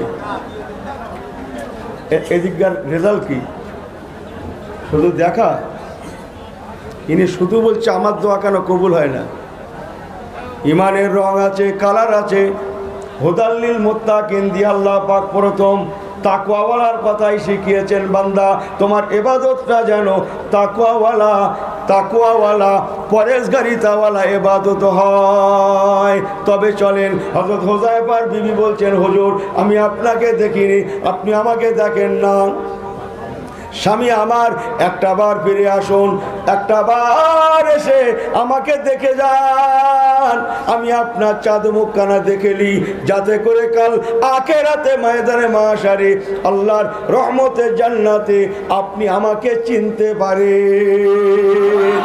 এদিককার রেজাল্ট কি? শুধু দেখা? ইনি শুধু বলছে আমার দোয়া কেন কবুল হয় না? ইমানের রং আছে, কালার আছে। হুদাল্লিল মুত্তাকিন দিয়ে আল্লাহ পাক প্রথম তাকওয়াওয়ালার কথাই শিখিয়েছেন, বান্দা তোমার ইবাদতটা যেন তাকওয়াওয়ালা পরেজগারিতাওয়ালা ইবাদত হয়, তবে চলেন। হযরত হুযায়ফার বিবি বলছেন, হুজুর আমি আপনাকে দেখিনি, আপনি আমাকে দেখেন না। স্বামী আমার, একটা বার ফিরে আসুন, একটা বার এসে আমাকে দেখে যান, আমি আপনার চাঁদ মুখখানা দেখেলি, যাতে করে কাল আখিরাতে ময়দানে মাশারে আল্লাহর রহমতের জান্নাতে আপনি আমাকে চিনতে পারেন।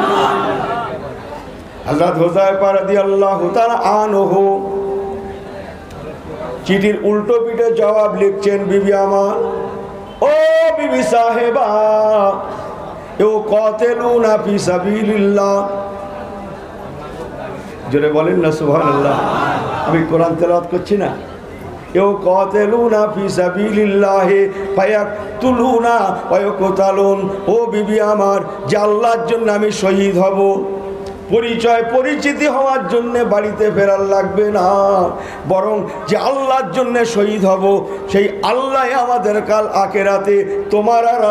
হযরত হুযায়ফা রাদিয়াল্লাহু তাআলা আনহু চিঠির উল্টো পিঠে জবাব লিখছেন, বিবি আমার, ও বিবি সাহেবা, ইউকাতিলুনা ফি সাবিলিল্লাহ। জোরে বলেন না সুবহানাল্লাহ। আমি কোরআন তেলাওয়াত করছি না? ইউকাতিলুনা ফি সাবিলিল্লাহ ফায়াকতুলুনা ওয়া ইউকতালুন। ও বিবি আমার, যে আল্লাহর জন্য আমি শহীদ হব, পরিচয় পরিচিতি হওয়ার জন্য বাড়িতে ফেরার লাগবে না, বরং যে আল্লাহর জন্য শহীদ হব সেই আল্লাহ আমাদের কাল আখেরাতে তোমার আর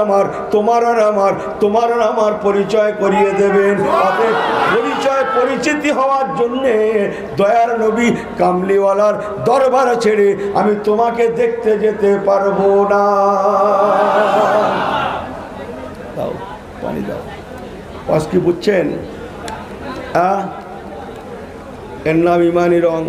আমার পরিচয় করিয়ে দেবেন। অতএব পরিচয় পরিচিতি হওয়ার জন্যে দয়ার নবী কামলিওয়ালার দরবার ছেড়ে আমি তোমাকে দেখতে যেতে পারবো না। দাও পানি দাও। আজ কি বুঝছেন? এর নাম ইমানি রং।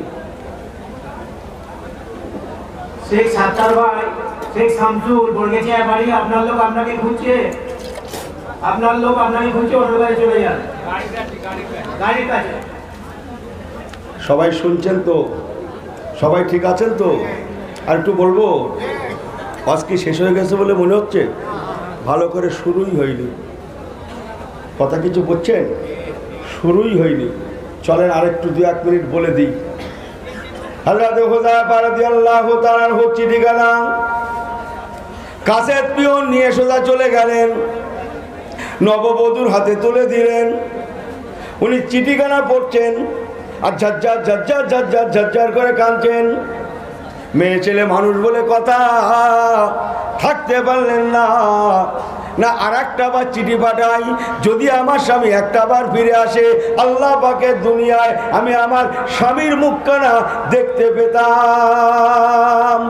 শেখ সাত্তার ভাই, শেখ শামসুল বলগেছে বাড়ি, আপনার লোক আপনাকে খুঁজছে, আপনার লোক আপনাকে খুঁজছে, অন্য গাড়ি চলে যান, গাড়ির কাছে। সবাই শুনছেন তো? সবাই ঠিক আছেন তো? আর একটু বলবো, আজ কি শেষ হয়ে গেছে বলে মনে হচ্ছে? ভালো করে শুরুই হয়নি। কথা কিছু বলছেন? শুরুই হয়নি। চলেন আরেকটু 2-1 মিনিট বলে দিই। হযরত হুযায়ফা রাদিয়াল্লাহু তাআলা চিঠিখানা কাসেদ পিয়ন নিয়ে সোজা চলে গেলেন, নববধূর হাতে তুলে দিলেন। উনি চিঠিখানা পড়ছেন আর ঝরঝর ঝরঝর ঝরঝর ঝরঝর করে কাঁদছেন। মেয়ে ছেলে মানুষ বলে কথা, থাকতে পারলেন না। না আর একটা বার চিঠি পাঠাই, যদি আমার স্বামী একটা বার ফিরে আসে, আল্লাহ পাকের দুনিয়ায় আমি আমার স্বামীর মুখখানা দেখতে পেতাম।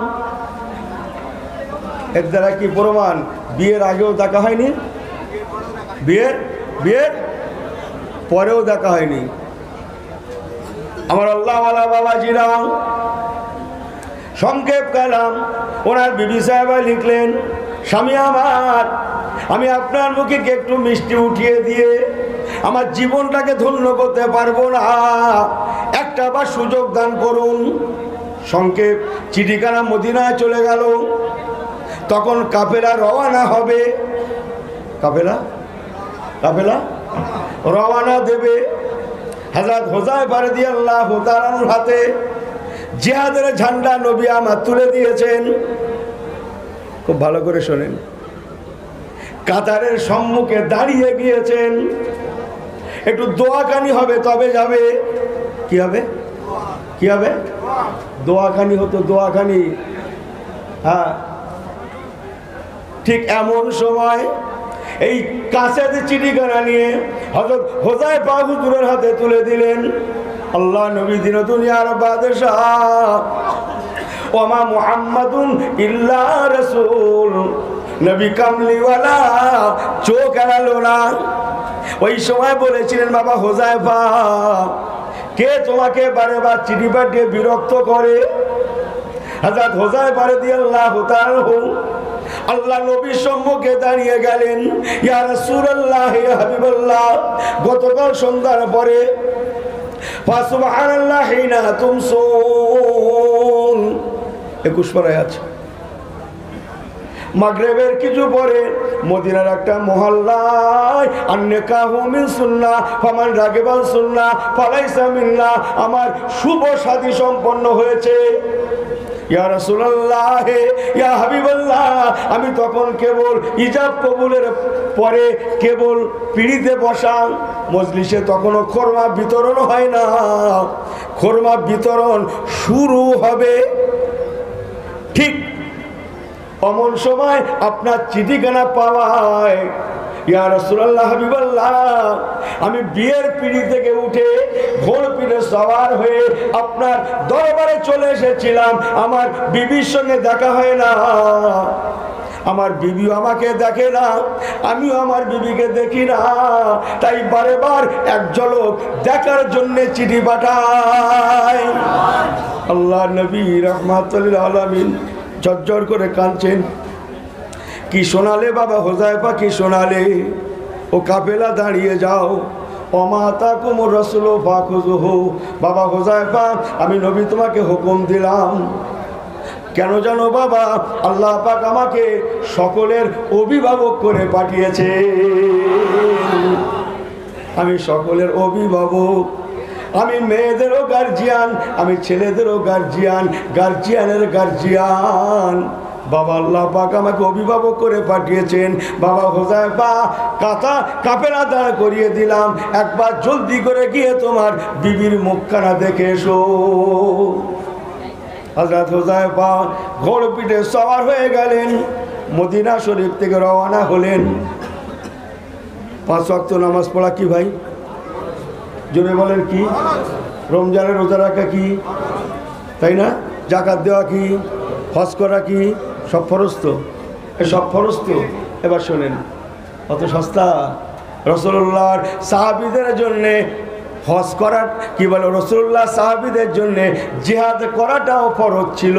এর দ্বারা কি প্রমাণ? বিয়ের আগেও দেখা হয়নি, বিয়ের পরেও দেখা হয়নি। আমার আল্লাহওয়ালা বাবাজিরা সংক্ষেপ কালাম ওনার বিবি সাহেবা লিখলেন, স্বামী আমার, আমি আপনার মুখে একটু মিষ্টি উঠিয়ে দিয়ে আমার জীবনটাকে ধন্য করতে পারবো না, একটা বার সুযোগ দান করুন। সংক্ষেপ চিঠিখানা মদিনায় চলে গেল। তখন কাফেলা রওয়ানা হবে, কাফেলা রওয়ানা দেবে। হযরত হুযায়ফা রাদিয়াল্লাহু তাআলার হাতে জিহাদের ঝান্ডা নবী আমার তুলে দিয়েছেন। খুব ভালো করে শোনেন। কাতারের সম্মুখে দাঁড়িয়ে গিয়েছেন। একটু দোয়াকানি হবে তবে যাবে। কি হবে? দোয়াকানি হতো, দোয়াকানি। হ্যাঁ, ঠিক এমন সময় এই কাসেদ চিঠিখানা নিয়ে হযরত হুযায়ফা হুজুরের হাতে তুলে দিলেন। আল্লাহ নবী দিন দুনিয়ার বাদশাহ, ওমা মুহাম্মাদুন ইল্লা রাসূল, নবী কামলিওয়ালা চোখ এড়ালো না। ওই সময় বলেছিলেন, বাবা হুযায়ফা, কে তোমাকে বারে বার চিঠি পাঠিয়ে বিরক্ত করে? হযরত হুযায়ফা রাদিয়াল্লাহু তাআলা আল্লাহ নবীর সম্মুখে দাঁড়িয়ে গেলেন। ইয়া রাসূলুল্লাহ, ইয়া হাবিবাল্লাহ, গতকাল সন্ধ্যার পরে ফাসুবহানাল্লাহ হিনা তুমসুন 21 পারায় আছে। মাগরিবের কিছু পরে মদিনার একটা মহল্লায় আন্নিকাহু মিন সুন্নাহ ফামান রাগিবান সুন্নাহ ফালাইসা মিন্না, আমার শুভ শাদী সম্পন্ন হয়েছে। ইয়া রাসূলুল্লাহ, ইয়া হাবিবাল্লাহ, আমি তখন কেবল ইজাব কবুলের পরে কেবল পিড়িতে বসা, মজলিসে তখনও খোরমা বিতরণ হয় না। খোরমা বিতরণ শুরু হবে। ঠিক অমন সময় আপনার চিঠিখানা পাওয়ায়, ইয়া রাসূলুল্লাহ, হাবিবাল্লাহ, আমি বিয়ের পিঁড়ি থেকে উঠে ঘোড় পিঠে সওয়ার হয়ে আপনার দরবারে চলে এসেছিলাম। আমার বিবির সঙ্গে দেখা হয় না, আমার বিবিও আমাকে দেখে না, আমিও আমার বিবিকে দেখি না। তাই বারে বার এক ঝলক দেখার জন্য চিঠি পাঠাই। আল্লাহ নবী রাহমাতুল লিল আলামিন ঝরঝর করে কাঁদছেন। কি শোনালে বাবা হুযায়ফা, কি শোনালে? ও কাফেলা দাঁড়িয়ে যাও, ওমা তাকুমুর রাসূল ফাখুযুহু। বাবা হুযায়ফা, আমি নবী তোমাকে হুকুম দিলাম। কেন জানো বাবা? আল্লাহ পাক আমাকে সকলের অভিভাবক করে পাঠিয়েছে। আমি সকলের অভিভাবক, আমি মেয়েদেরও গার্জিয়ান, আমি ছেলেদেরও গার্জিয়ান, গার্জিয়ানের গার্জিয়ান। বাবা আল্লাহ পাক আমাকে অভিভাবক করে পাঠিয়েছেন। বাবা হুযায়ফা কাফেলা দাঁড় করিয়ে দিলাম, একবার জলদি করে গিয়ে তোমার বিবির মুখখানা দেখে এসো। হযরত হুযায়ফা ঘোড় পিঠে সওয়ার হয়ে গেলেন, মদিনা শরীফ থেকে রওনা হলেন। 5 ওয়াক্ত নামাজ পড়া কি ভাই? জোরে বলেন কি? রমজানের রোজা রাখা কি? তাই না? যাকাত দেওয়া কি? হজ করা কি? সব ফরজ তো, সব ফরজ তো। এবার শোনেন, অত সস্তা? রাসূলুল্লাহর সাহাবীদের জন্যে হজ করা কি বলে, রাসূলুল্লাহ সাহাবীদের জন্যে জিহাদ করাটাও ফরজ ছিল।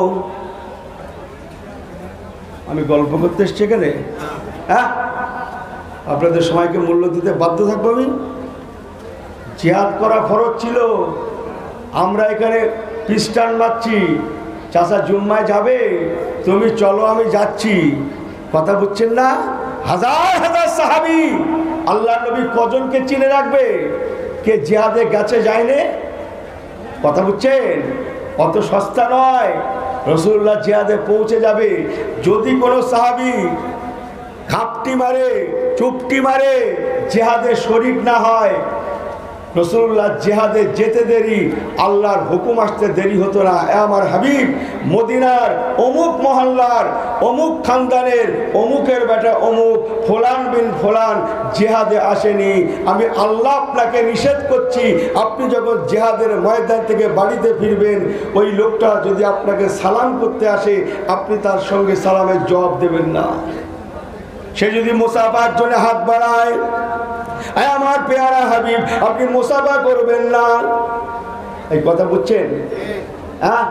আমি গল্প করতে এসছি এখানে? হ্যাঁ, আপনাদের সময়কে মূল্য দিতে বাধ্য থাকবো আমি। জিহাদ করা ফরজ ছিল। আমরা এখানে খ্রিস্টান মারছি, চাচা জুম্মায় যাবে, তুমি চলো আমি যাচ্ছি, কথা বুঝছেন না? হাজার হাজার সাহাবী, আল্লাহ নবী কজনকে চিনে রাখবে কে জিহাদে গেছে যায়নি? কথা বুঝছেন? অত সস্তা নয়। রাসূলুল্লাহ জিহাদে পৌঁছে যাবে। যদি কোনো সাহাবী ঘাপটি মারে, চুপটি মারে, জিহাদে শরীক না হয়, রাসূলুল্লাহ জিহাদে যেতে দেরি, আল্লাহর হুকুম আসতে দেরি হতো না। আমার হাবিব মদিনার অমুক মহল্লার অমুক খানদানের অমুকের বেটা অমুক ফলান বিন ফলান জিহাদে আসেনি, আমি আল্লাহ আপনাকে নিষেধ করছি, আপনি যখন জিহাদের ময়দান থেকে বাড়িতে ফিরবেন, ওই লোকটা যদি আপনাকে সালাম করতে আসে, আপনি তার সঙ্গে সালামের জবাব দেবেন না। সে যদি মুসাফার জন্য হাত বাড়ায়, আমার পেয়ারা হাবিব আপনি মুসাফা করবেন না। এই কথা বুঝছেন? হ্যাঁ,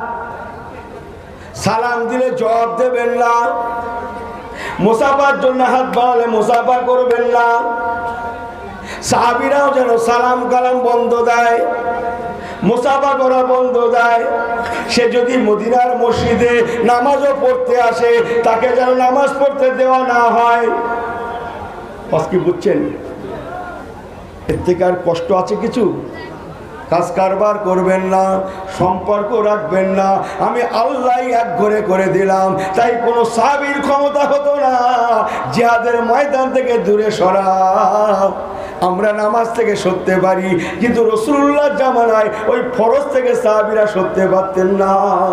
সালাম দিলে জবাব দেবেন না, মুসাফার জন্য হাত বাড়ালে মুসাফা করবেন না। সাহাবীরাও যেন সালাম কালাম বন্ধ দেয়, মুসাফা করা বন্ধ দেয়। সে যদি মদিনার মসজিদে নামাজও পড়তে আসে, তাকে যেন নামাজ পড়তে দেওয়া না হয়। কি বুঝছেন? এর থেকে আর কষ্ট আছে কিছু? কাজ কারবার করবেন না, সম্পর্ক রাখবেন না, আমি আল্লাহ এক ঘরে করে দিলাম। তাই কোনো সাহাবীর ক্ষমতা হতো না জিহাদের ময়দান থেকে দূরে সরা। আমরা নামাজ থেকে সরতে পারি, কিন্তু রাসূলুল্লাহর জামানায় ওই ফরজ থেকে সাহাবীরা সরতে পারতেন না।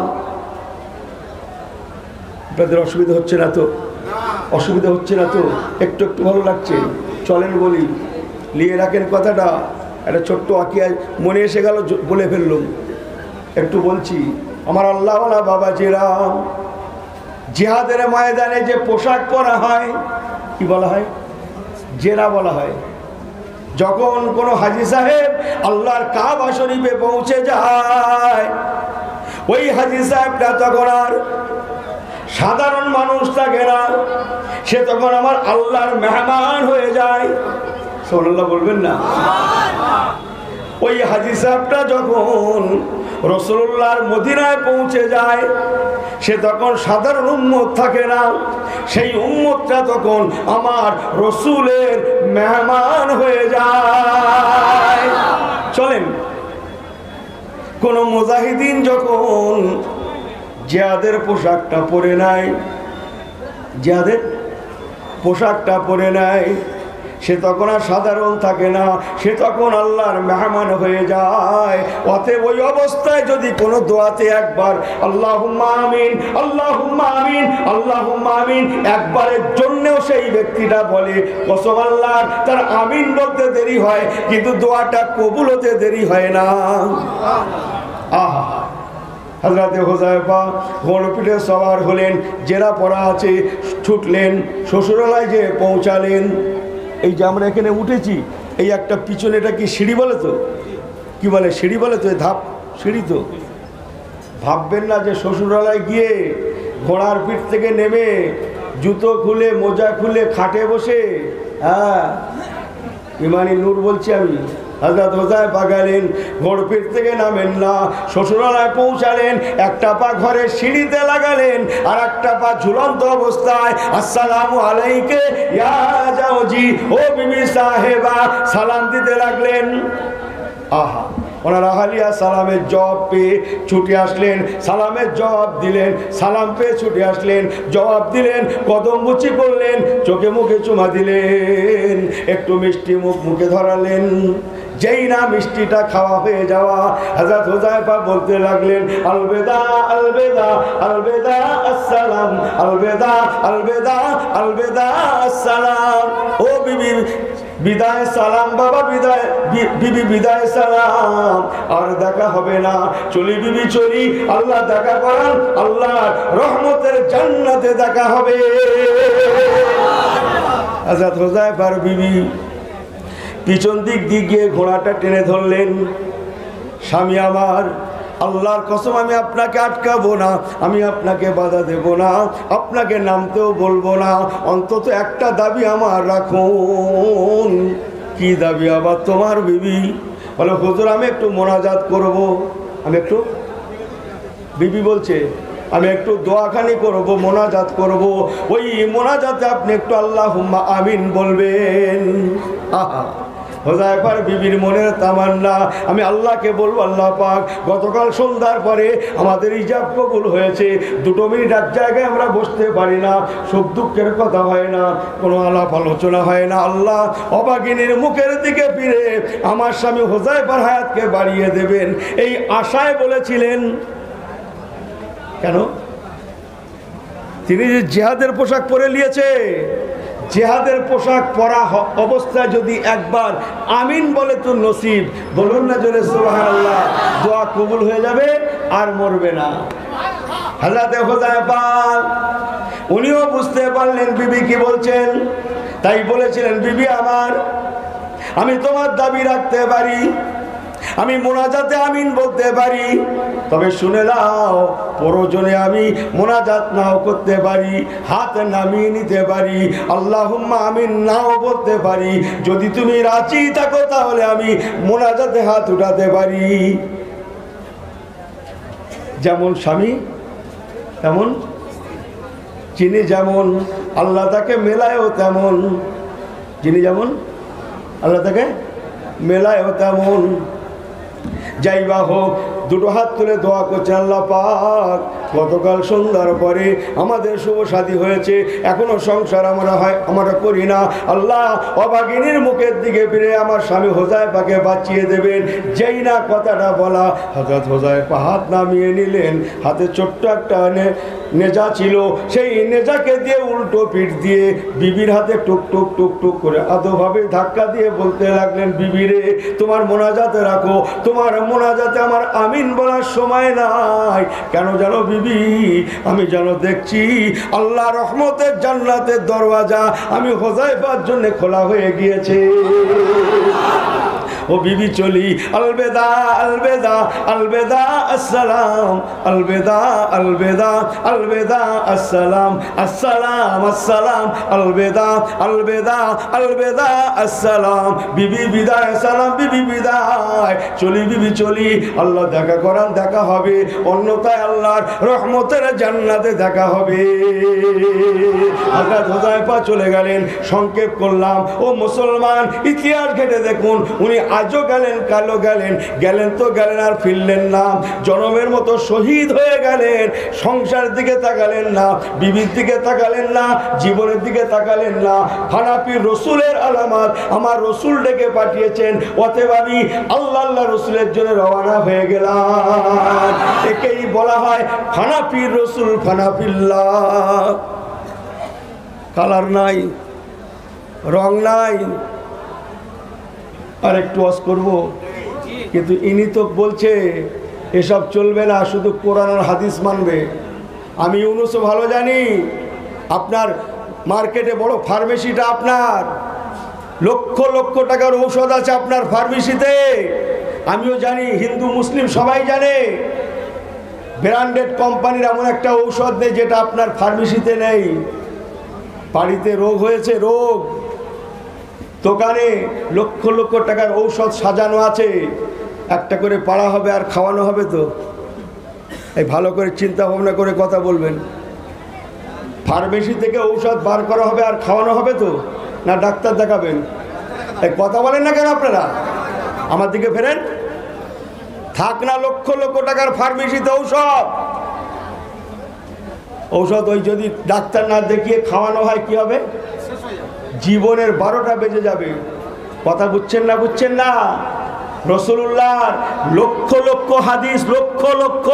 আপনাদের অসুবিধা হচ্ছে না তো? অসুবিধা হচ্ছে না তো? একটু একটু ভালো লাগছে? চলেন বলি, নিয়ে রাখেন কথাটা। একটা ছোট্ট আকিয়া মনে এসে গেল, বলে ফেললাম, একটু বলছি। আমার আল্লাহওয়ালা বাবাজিরা, জিহাদের ময়দানে যে পোশাক পরা হয়, কি বলা হয়? জেরা বলা হয়। যখন কোনো হাজী সাহেব আল্লাহর কাবা শরীফে পৌঁছে যায়, ওই হাজী সাহেবটা তখন আর সাধারণ মানুষ থাকে না, সে তখন আমার আল্লাহর মেহমান হয়ে যায়। সুবহানাল্লাহ বলবেন না? ওই হাজী সাহেবটা যখন রাসূলুল্লাহর মদিনায় পৌঁছে যায়, সে তখন সাধারণ উম্মত থাকে না, সেই উম্মতটা তখন আমার রাসূলের মেহমান হয়ে যায়। চলেন, কোন মুজাহিদিন যখন জিহাদের পোশাকটা পরে নেয়, জিহাদের পোশাকটা পরে নেয়, সে তখন আর সাধারণ থাকে না, সে তখন আল্লাহর মেহমান হয়ে যায়। অতএব ওই অবস্থায় যদি কোনো দোয়াতে একবার আল্লাহুম্মা আমিন, আল্লাহুম্মা আমিন, আল্লাহুম্মা আমিন একবারের জন্যও সেই ব্যক্তিটা বলে, কসম আল্লাহর, তার আমিন বলতে দেরি হয়, কিন্তু দোয়াটা কবুল হতে দেরি হয় না। আহা, হযরতে হুযায়ফা ঘোড় পিঠে সওয়ার হলেন, জেরা পড়া আছে, ছুটলেন, শ্বশুরালয়ে যে পৌঁছালেন। এই যে আমরা এখানে উঠেছি, এই একটা পিছনে, এটা কি সিঁড়ি বলে তো? কি বলে? সিঁড়ি বলে তো? ধাপ সিঁড়ি তো। ভাববেন না যে শ্বশুরালয়ে গিয়ে ঘোড়ার পিঠ থেকে নেমে জুতো খুলে মোজা খুলে খাটে বসে, হ্যাঁ, ইমানি নূর বলছি আমি। হযরত হুযায়ফা গেলেন, ঘোড় পিঠ থেকে নামেন না, শ্বশুরালয়ে পৌঁছালেন, একটা পা ঘরের সিঁড়িতে লাগালেন, আর একটা পা ঝুলন্ত অবস্থায় আসসালামু আলাইকে ইয়া জাওজি, ও বিবি সাহেবা, সালাম দিতে লাগলেন। আহা, ওনারা আহলিয়া সালামের জবাব পেয়ে ছুটে আসলেন, সালামের জবাব দিলেন, সালাম পেয়ে ছুটে আসলেন, জবাব দিলেন, কদম মুচি করলেন, চোখে মুখে চুমা দিলেন, একটু মিষ্টি মুখে ধরালেন। যেই না মিষ্টিটা খাওয়া হয়ে যাওয়া, হযরত হুযায়ফা বলতে লাগলেন, আলবেদা আলবেদা আলবেদা আসসালাম, আলবেদা আলবেদা আলবেদা আসসালাম। ও বিবি বিদায় সালাম, বাবা বিদায়, বিবি বিদায় সালাম, আর দেখা হবে না, চলি বিবি চলি, আল্লাহ দেখা করান, আল্লাহ রহমতের জান্নাতে দেখা হবে। হযরত হুযায়ফার বিবি পিছন দিক গিয়ে ঘোড়াটা টেনে ধরলেন, স্বামী আমার, আল্লাহর কসম আমি আপনাকে আটকাবো না, আমি আপনাকে বাধা দেব না, আপনাকে নামতেও বলবো না, অন্তত একটা দাবি আমার রাখুন। কি দাবি আবার তোমার বিবি? বলে, হুজুর আমি একটু মোনাজাত করব। আমি একটু, বিবি বলছে আমি একটু দোয়াখানি করব, মোনাজাত করব, ওই মোনাজাতে আপনি একটু আল্লাহুম্মা আমিন বলবেন। আহা, হুযায়ফার বিবির মনের তামান্না, আমি আল্লাহকে বলবো, আল্লাহ পাক গতকাল সন্ধ্যার পরে আমাদের ইজাব কবুল হয়েছে, 2 মিনিট এক জায়গায় আমরা বসতে পারি না, সুখ দুঃখের কথা হয় না, কোনো আলাপ আলোচনা হয় না, আল্লাহ অবাগিনীর মুখের দিকে ফিরে আমার স্বামী হুযায়ফার হায়াতকে বাড়িয়ে দেবেন, এই আশায় বলেছিলেন। কেন? তিনি যে জিহাদের পোশাক পরে নিয়েছে, জিহাদের পোশাক পরা অবস্থায় যদি একবার আমিন বলে তো নসিব, বলুন না জোরে সুবহানাল্লাহ, দোয়া কবুল হয়ে যাবে আর মরবে না। হযরত হুযায়ফা উনিও বুঝতে পারলেন বিবি কি বলছেন, তাই বলেছিলেন, বিবি আমার, আমি তোমার দাবি রাখতে পারি, আমি মোনাজাতে আমিন বলতে পারি, তবে শুনে নাও, প্রয়োজনে আমি মোনাজাত নাও করতে পারি, হাত নামিয়ে নিতে পারি, আল্লাহুম্মা আমিন নাও বলতে পারি, যদি তুমি রাজি থাকো তাহলে আমি মোনাজাতে হাত উঠাতে পারি। যেমন স্বামী তেমন, যিনি যেমন আল্লাহ তাকে মেলায়ও তেমন, যিনি যেমন আল্লাহ তাকে মেলায়ও তেমন। যাই বা হোক, 2 হাত তুলে দোয়া করছে, আল্লাহ পাক গতকাল সন্ধ্যার পরে আমাদের শুভ শাদী হয়েছে, এখনো সংসার আমরা করি না, আল্লাহ অভাগিনীর মুখের দিকে ফিরে আমার স্বামী হুযায়ফাকে বাঁচিয়ে দেবেন। যেই না কথাটা বলা, হযরত হুযায়ফা হাত নামিয়ে নিলেন, হাতে ছোট্ট একটা নেজা ছিল, সেই নেজাকে দিয়ে উল্টো পিঠ দিয়ে বিবির হাতে টুক টুক টুক টুক করে আদোভাবে ধাক্কা দিয়ে বলতে লাগলেন, বিবি রে, তোমার মোনাজাতে রাখো, তোমার মোনাজাতে আমার আমিন বলার সময় নাই। কেন জানো বিবি? আমি যেন দেখছি আল্লাহ রহমতের জান্নাতের দরওয়াজা আমি হুযায়ফার জন্য খোলা হয়ে গিয়েছে। ও বিবি চলি, আলবেদা আলবেদা আলবেদা আসসালাম, আলবেদা আলবেদা আলবেদা আসসালাম, আসসালাম আসসালাম, আলবেদা আলবেদা আলবেদা আসসালাম। বিবি বিদায়, সালাম বিবি বিদায়, চলি বিবি চলি, আল্লাহ দেখা করান, দেখা হবে, অন্যথায় আল্লাহর রহমতের জান্নাতে দেখা হবে। হযরত হুযায়ফা চলে গেলেন। সংক্ষেপ করলাম, ও মুসলমান, ইতিহাস ঘেটে দেখুন, উনি আজও গেলেন, কালো গেলেন, গেলেন তো গেলেন আর ফিরলেন না, জনমের মতো শহীদ হয়ে গেলেন। সংসার দিকে তাকালেন না, বিবির দিকে তাকালেন না, জীবনের দিকে তাকালেন না। হানাফি রসুলের আলামত আমার রসুল ডেকে পাঠিয়েছেন, অতএব আমি আল্লাহ রসুলের জন্য রওনা হয়ে গেলাম। একেই বলা হয় হানাফির রসুল, হানাফিল্লাহ। কালার নাই, রং নাই, আর একটু ওয়াজ করব, কিন্তু ইনি তো বলছে এসব চলবে না, শুধু কোরআন আর হাদিস মানবে। আমি ইউনুসও ভালো জানি, আপনার মার্কেটে বড় ফার্মেসিটা আপনার, লক্ষ লক্ষ টাকার ঔষধ আছে আপনার ফার্মেসিতে। আমিও জানি, হিন্দু মুসলিম সবাই জানে, ব্র্যান্ডেড কোম্পানির এমন একটা ঔষধ নেই যেটা আপনার ফার্মেসিতে নেই। বাড়িতে রোগ হয়েছে, রোগ, দোকানে লক্ষ লক্ষ টাকার ঔষধ সাজানো আছে, একটা করে পাড়া হবে আর খাওয়ানো হবে। তো এই ভালো করে চিন্তা ভাবনা করে কথা বলবেন। ফার্মেসি থেকে ঔষধ বার করা হবে আর খাওয়ানো হবে, তো না ডাক্তার দেখাবেন? এই কথা বলেন না কেন আপনারা? আমার দিকে ফেরেন। থাক না লক্ষ লক্ষ টাকার ফার্মেসিতে ঔষধ, ঔষধ ওই যদি ডাক্তার না দেখিয়ে খাওয়ানো হয় কি হবে? জীবনের 12টা বেজে যাবে। কথা বুঝছেন না? বুঝছেন না? রাসূলুল্লাহর লক্ষ লক্ষ হাদিস, লক্ষ লক্ষ,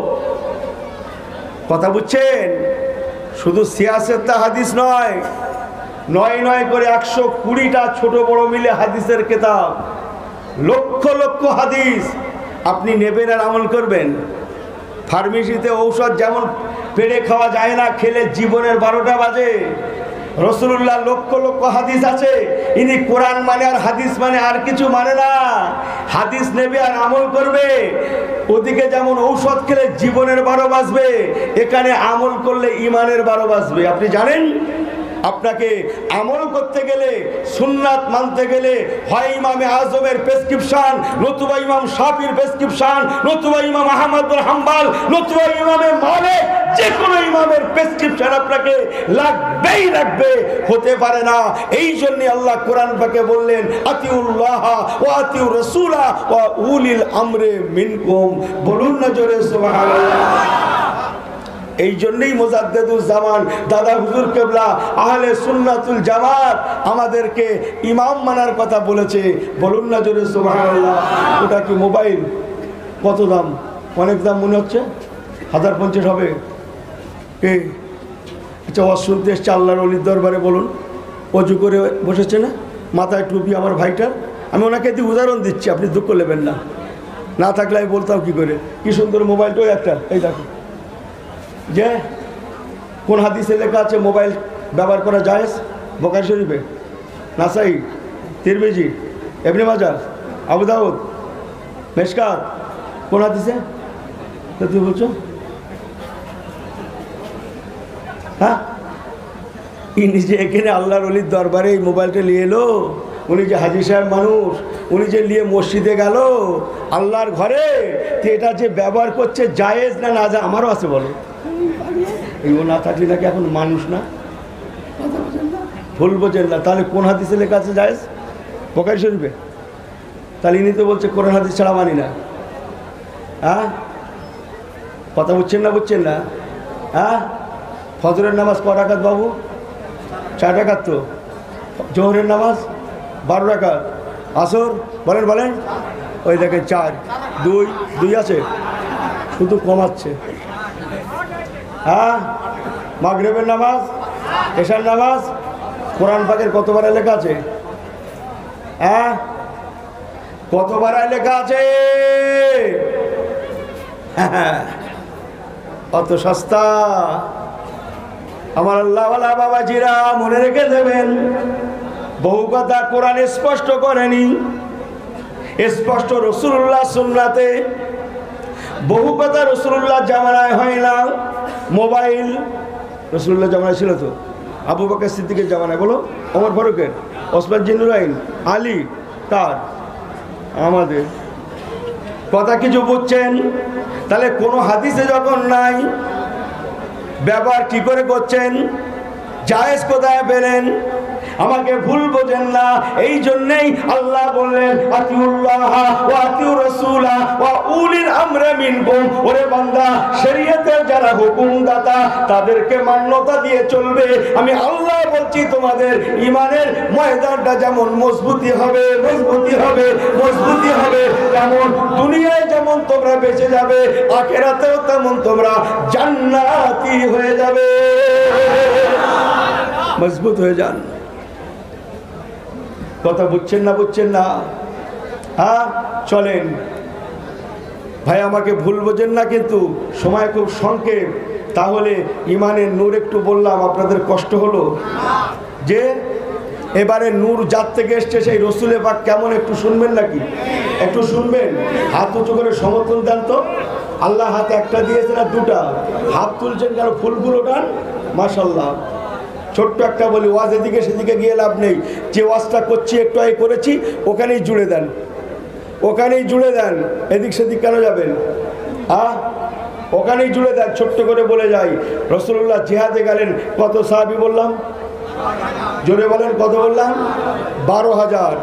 কথা বুঝছেন? শুধু সিয়াসেতটা হাদিস নয়, নয় নয় করে 120টা ছোট বড় মিলে হাদিসের কিতাব, লক্ষ লক্ষ হাদিস। আপনি নেবেন আর আমল করবেন। ফার্মেসিতে ঔষধ যেমন পেড়ে খাওয়া যায় না, খেলে জীবনের 12টা বাজে। রাসূলুল্লাহ লক্ষ লক্ষ হাদিস আছে। ইনি কোরআন মানে আর হাদিস মানে আর কিছু মানে না। হাদিস নেবে আর আমল করবে। ওদিকে যেমন ঔষধ খেলে জীবনের 12 বাজবে, এখানে আমল করলে ইমানের 12 বাজবে। আপনি জানেন, আপনাকে আমল করতে গেলে, সুন্নাত মানতে গেলে হয় ইমামে আজমের প্রেসক্রিপশন, নতুবা ইমাম শাফির প্রেসক্রিপশন, নতুবা ইমাম আহমদ বিন হাম্বল, নতুবা ইমামে মালিক, যে কোনো ইমামের প্রেসক্রিপশন আপনাকে লাগবেই লাগবে। হতে পারে না। এই জন্য আল্লাহ কোরআন পাকে বললেন, আতিউল্লাহ ওয়া আতিউর রাসূলা ওয়া উলিল আমরে মিনকুম। বলুন না জোরে সুবহানাল্লাহ। এই জন্যই মুজাদ্দিদুল জামান দাদা হুজুর কেবলা আহলে সুন্নাতুল জামাত আমাদেরকে ইমাম মানার কথা বলেছে। বলুন না জোরে সুবহানাল্লাহ। ওটা কি মোবাইল? কত দাম? অনেক দাম মনে হচ্ছে। 1050 হবে। কে? আচ্ছা, ওয়াজ শুনতে এসছে আল্লাহর ওলির দরবারে। বলুন, অজু করে বসেছে না, মাথায় টুপি আমার ভাইটার। আমি ওনাকে দিয়ে উদাহরণ দিচ্ছি, আপনি দুঃখ নেবেন না। না থাকলে আমি বলতাম কি করে। কি সুন্দর মোবাইলটাও একটা, এই দেখো। যে কোন হাদিসে লেখা আছে মোবাইল ব্যবহার করা জায়েজ? বুখারী শরীফে, নাসাই, তিরমিজি, ইবনে মাজাহ, আবু দাউদ, মিশকাত। কোন হাদিসে? তুমি বলছো? হ্যাঁ, ইনি যে এখানে আল্লাহর ওলির দরবারে এই মোবাইলটা নিয়ে এলো, উনি যে হাজী সাহেব মানুষ, উনি যে নিয়ে মসজিদে গেল আল্লাহর ঘরে, তো এটা যে ব্যবহার করছে জায়েজ না না যা? আমারও আছে, বলো। এগুলো না থাকলে নাকি এখন মানুষ না? ভুল বোঝেন না। তাহলে কোন হাদিসে লেখা আছে জায়েজ? বুখারী শরীফে। তাহলে ইনি তো বলছে কোরআন হাদিস ছাড়া মানি না। হ্যাঁ, কথা বুঝছেন না? বুঝছেন না? হ্যাঁ, ফজরের নামাজ ক রাকাত বাবু? 4 রাকাত। তো জোহরের নামাজ 12 রাকাত। আসর বলেন বলেন, ওই দেখেন 4, 2 আছে, শুধু কমাচ্ছে। হ্যাঁ, মাগরিবের নামাজ, এশার নামাজ কোরআন পাকের কতবার লেখা আছে? হ্যাঁ, কতবার লেখা আছে? অত সস্তা? আমার আল্লাহওয়ালা বাবাজিরা মনে রেখে দেবেন, বহু কথা কোরআনে স্পষ্ট করেনি, স্পষ্ট রাসূলুল্লাহ সুন্নাতে। বহু কথা রাসূলুল্লাহ জামানায় হয় না। মোবাইল রাসূলুল্লাহ জামানায় ছিল তো? আবু বকর সিদ্দিকের জামানায়, বলো, ওমর ফারুকের, ওসমান জিন্নুরাইন, আলী, কার? আমাদের। কথা কিছু বুঝছেন? তাহলে কোনো হাদিসে যখন নাই, ব্যবহার কি করে করছেন? জায়েজ কোথায় পেলেন? আমাকে ভুল বোঝেন না। এই জন্যই আল্লাহ বললেন, আতিউল্লাহ ওয়া আতিউর রাসূলা ওয়া উলিল আমরি মিনকুম। ওরে বান্দা, শরীয়তের যারা হুকুমদাতা তাদেরকে মান্যতা দিয়ে চলবে। আমি আল্লাহ বলছি, তোমাদের ইমানের ময়দানটা যেমন মজবুতি হবে, মজবুতি হবে, মজবুতি হবে, যেমন দুনিয়ায় যেমন তোমরা বেঁচে যাবে, আখিরাতেও তেমন তোমরা জান্নাতি হয়ে যাবে। মজবুত হয়ে যান। কথা বুঝছেন না? বুঝছেন না? হ্যাঁ, চলেন ভাই, আমাকে ভুল বোঝেন না, কিন্তু সময় খুব সংক্ষেপ। তাহলে ইমানের নূর একটু বললাম, আপনাদের কষ্ট হলো যে এবারে নূর যার থেকে এসছে সেই রসুলের পাক কেমন, একটু শুনবেন নাকি? একটু শুনবেন? হাত উঁচু করে সমর্থন দেন তো। আল্লাহ হাতে একটা দিয়েছে না দুটা? হাত তুলছেন কেন? ফুলগুলো ওঠান। মাশাআল্লাহ। ছোট্ট একটা বলি, ওয়াজ এদিকে সেদিকে গিয়ে লাভ নেই। যে ওয়াজটা করছি, একটু আগে করেছি, ওখানেই জুড়ে দেন, ওখানেই জুড়ে দেন। এদিক সেদিক কেন যাবেন? হ্যাঁ, ওখানেই জুড়ে দেন। ছোট্ট করে বলে যাই, রাসূলুল্লাহ জিহাদে গেলেন, কত সাহাবী বললাম? জোরে বলেন, কত বললাম? 12,000।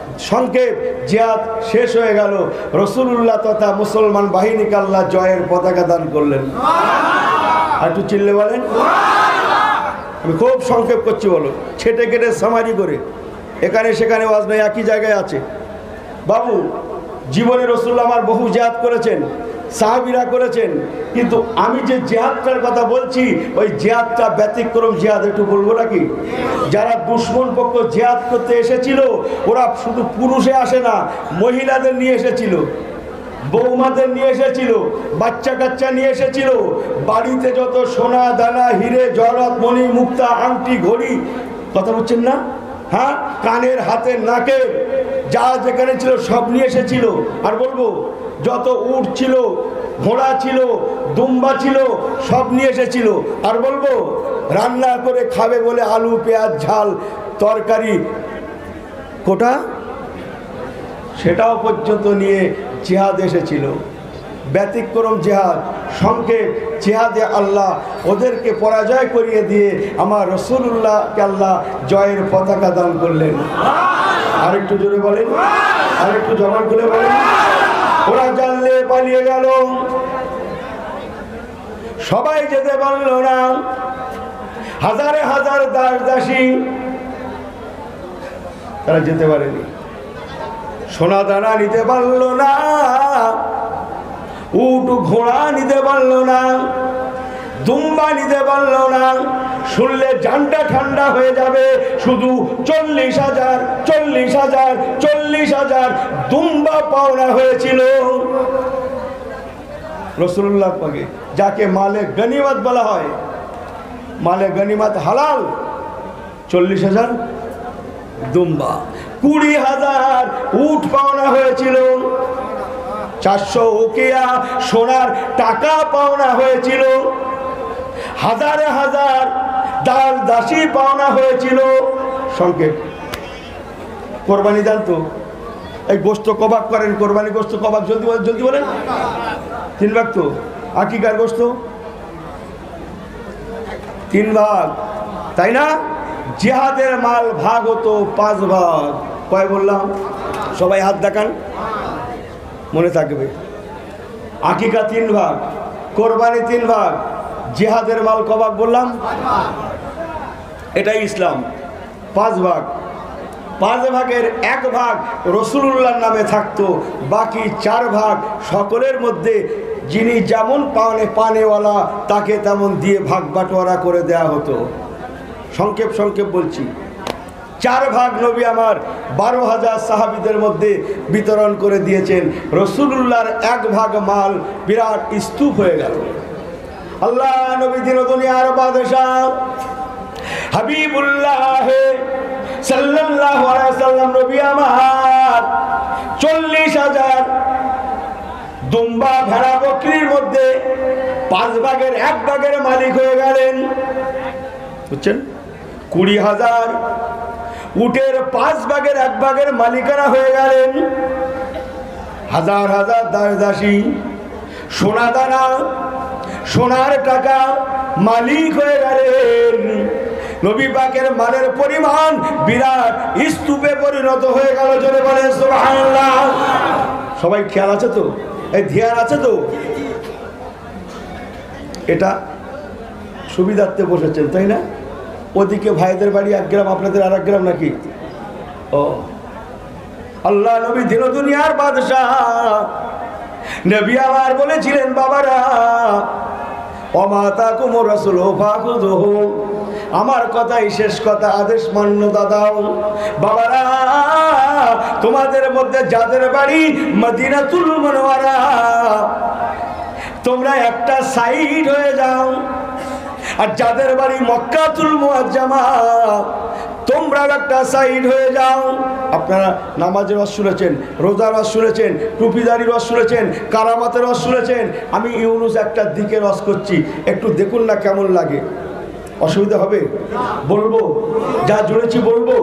সংক্ষেপ জিহাদ শেষ হয়ে গেল, রাসূলুল্লাহ তথা মুসলমান বাহিনীকে আল্লাহ জয়ের পতাকা দান করলেন। আর একটু চিল্লে বলেন। আমি খুব সংক্ষেপ করছি, বলো ছেটে কেটে সামারি করে, এখানে সেখানে ওয়াজ নাই, একই জায়গায় আছে। বাবু, জীবনে রাসূলুল্লাহ আমার বহু জিহাদ করেছেন, সাহাবীরা করেছেন, কিন্তু আমি যে জিহাদটার কথা বলছি ওই জিহাদটা ব্যতিক্রম জিহাদ। একটু বলবো নাকি? যারা দুশমন পক্ষ জিহাদ করতে এসেছিল ওরা শুধু পুরুষে আসে না, মহিলাদের নিয়ে এসেছিল, বৌমাদের নিয়ে এসেছিল, বাচ্চা কাচ্চা নিয়ে এসেছিল, বাড়িতে যত সোনা দানা হিরে জহরত মণি মুক্তা আংটি ঘড়ি, কথা বলছেন না? হ্যাঁ, কানের হাতের নাকের যা যেখানে ছিল সব নিয়ে এসেছিল। আর বলবো যত উট ছিল, ঘোড়া ছিল, দুম্বা ছিল, সব নিয়ে এসেছিল। আর বলবো রান্না করে খাবে বলে আলু পেঁয়াজ ঝাল তরকারি কোটা, সেটাও পর্যন্ত নিয়ে জিহাদ এসেছিল। ব্যতিক্রম জিহাদ, সংক্ষেপ জিহাদে আল্লাহ ওদেরকে পরাজয় করিয়ে দিয়ে আমার রাসূলুল্লাহকে আল্লাহ জয়ের পতাকা দান করলেন। আরেকটু জোরে বলেন, আরেকটু জবান খুলে বলেন। ওরা জানলে পালিয়ে গেল, সবাই যেতে পারল না। হাজারে হাজার দাস দাসী তারা যেতে পারেনি, সোনা দানা নিতে পারল না, উট ঘোড়া নিতে পারল না, দুম্বা নিতে পারল না। শুনলে জানটা ঠান্ডা হয়ে যাবে, শুধু 40,000 40,000 40,000 দুম্বা পাওনা হয়েছিল রাসূলুল্লাহ পাকে, যাকে মালে গনিমত বলা হয়। মালে গনিমত হালাল 40,000 দুম্বা, 20,000 উট পাওনা হয়েছিল, 400 উকিয়া সোনার টাকা পাওনা হয়েছিল, হাজারে হাজার দাস দাসী পাওনা হয়েছিল। সংক্ষেপ কোরবানি দেন তো, এই গোস্ত কবাব করেন, কোরবানি গোস্ত কবাব, জলদি জলদি বলেন। 3 ভাগ তো, আকিকার গোস্ত 3 ভাগ, তাই না? জিহাদের মাল ভাগ হতো 5 ভাগ। কয় বললাম? সবাই হাত দেখান, মনে থাকবে। আকিকা 3 ভাগ, কোরবানি 3 ভাগ, জিহাদের মাল কবাব বললাম, এটাই ইসলাম। 5 ভাগ, 5 ভাগের 1 ভাগ রাসূলুল্লাহর নামে থাকতো, বাকি 4 ভাগ সকলের মধ্যে যিনি যেমন পানেওয়ালা তাকে তেমন দিয়ে ভাগ বাটোয়ারা করে দেয়া হতো। সংক্ষেপ সংক্ষেপ বলছি, 4 ভাগ নবী আমার 12,000 সাহাবীদের মধ্যে বিতরণ করে দিয়েছেন। রাসূলুল্লাহর 1 ভাগ মাল বিরাট স্তূপ হয়ে গেল। আল্লাহ নবী দিন দুনিয়ার বাদশাহ হাবিবুল্লাহ সাল্লাল্লাহু আলাইহি সাল্লাম নবী আমার 40,000 দুম্বা ভেড়া বকরির মধ্যে 5 ভাগের 1 ভাগের মালিক হয়ে গেলেন। বুঝছেন? 20,000 উটের 5 ভাগের 1 ভাগের মালিকানা হয়ে গেলেন। হাজার হাজার দাস দাসী, সোনা দানা সোনার টাকা মালিক হয়ে গেলেন। নবী পাকের মালের পরিমাণ বিরাট স্তূপে পরিণত হয়ে গেল। জোরে বলেন সুবহানাল্লাহ। সবাই খেয়াল আছে তো? এই ধ্যান আছে তো? এটা সুবিধার্থে বসেছেন তাই না? ওদিকে ভাইদের বাড়ি 1 গ্রাম, আপনাদের আর 1 গ্রাম নাকি? ও আল্লাহ নবী দিন দুনিয়ার বাদশাহ নবী আমার বলেছিলেন, বাবারা অমাতাকুম রাসূল ফাখুযুহু, আমার কথাই শেষ কথা, আদেশ মান্য দাদাও। বাবারা তোমাদের মধ্যে যাদের বাড়ি মদিনাতুল মুনাওয়ারা তোমরা একটা সাইড হয়ে যাও, আর যাদের বাড়ি মক্কাতুল মুআজ্জামা তোমরা একটা সাইড হয়ে যাও। আপনারা নামাজের ওয়াজ শুনেছেন, রোজার ওয়াজ শুনেছেন, টুপিদারির ওয়াজ শুনেছেন, কারামাতের ওয়াজ শুনেছেন। আমি ইউনুস একটা দিকের ওয়াজ করছি, একটু দেখুন না কেমন লাগে। অসুবিধা হবে? বলবো, যা জুড়েছি বলবো।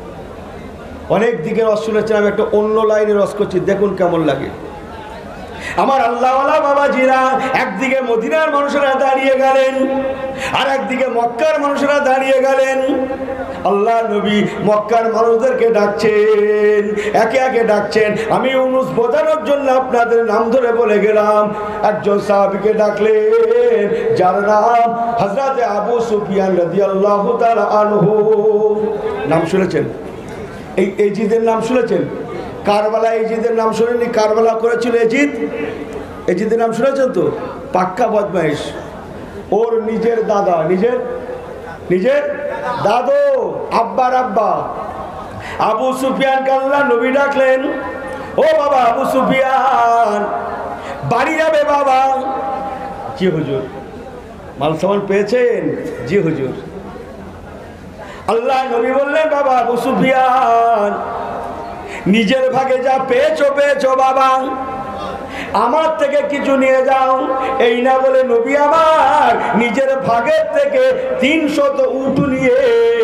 অনেক দিকের ওয়াজ শুনেছেন, আমি একটা অন্য লাইনের ওয়াজ করছি, দেখুন কেমন লাগে। আমার আল্লাহওয়ালা বাবাজিরা, একদিকে মদিনার মানুষেরা দাঁড়িয়ে গেলেন, আর একদিকে মক্কার মানুষেরা দাঁড়িয়ে গেলেন। আল্লাহ নবী মক্কার মানুষদেরকে ডাকছেন, একে একে ডাকছেন। আমি ইউনুস বোঝানোর জন্য আপনাদের নাম ধরে বলে গেলাম। একজন সাহাবীকে ডাকলেন, যার নাম হযরত আবু সুফিয়ান রাদিয়াল্লাহু তাআলা আনহু। নাম শুনেছেন? এই এজিদের নাম শুনেছেন? কারবালা এজিদের নাম শুনেননি? কারবালা করেছিল এজিদ। এজিদের নাম শুনেছেন তো? পাক্কা বদমাইশ। ওর নিজের দাদা, নিজের দাদু, আব্বার আব্বা আবু সুফিয়ানকে আল্লাহ নবী ডাকলেন, ও বাবা আবু সুফিয়ান, বাড়ি যাবে বাবা? জি হুজুর। মাল সামান পেয়েছেন? জি হুজুর। আল্লাহ নবী বললেন, বাবা আবু সুফিয়ান, নিজের ভাগে যা পেয়েছো বাবা, আমার থেকে কিছু নিয়ে যাও। এই না বলে নবী আমার নিজের ভাগের থেকে 300 উট নিয়ে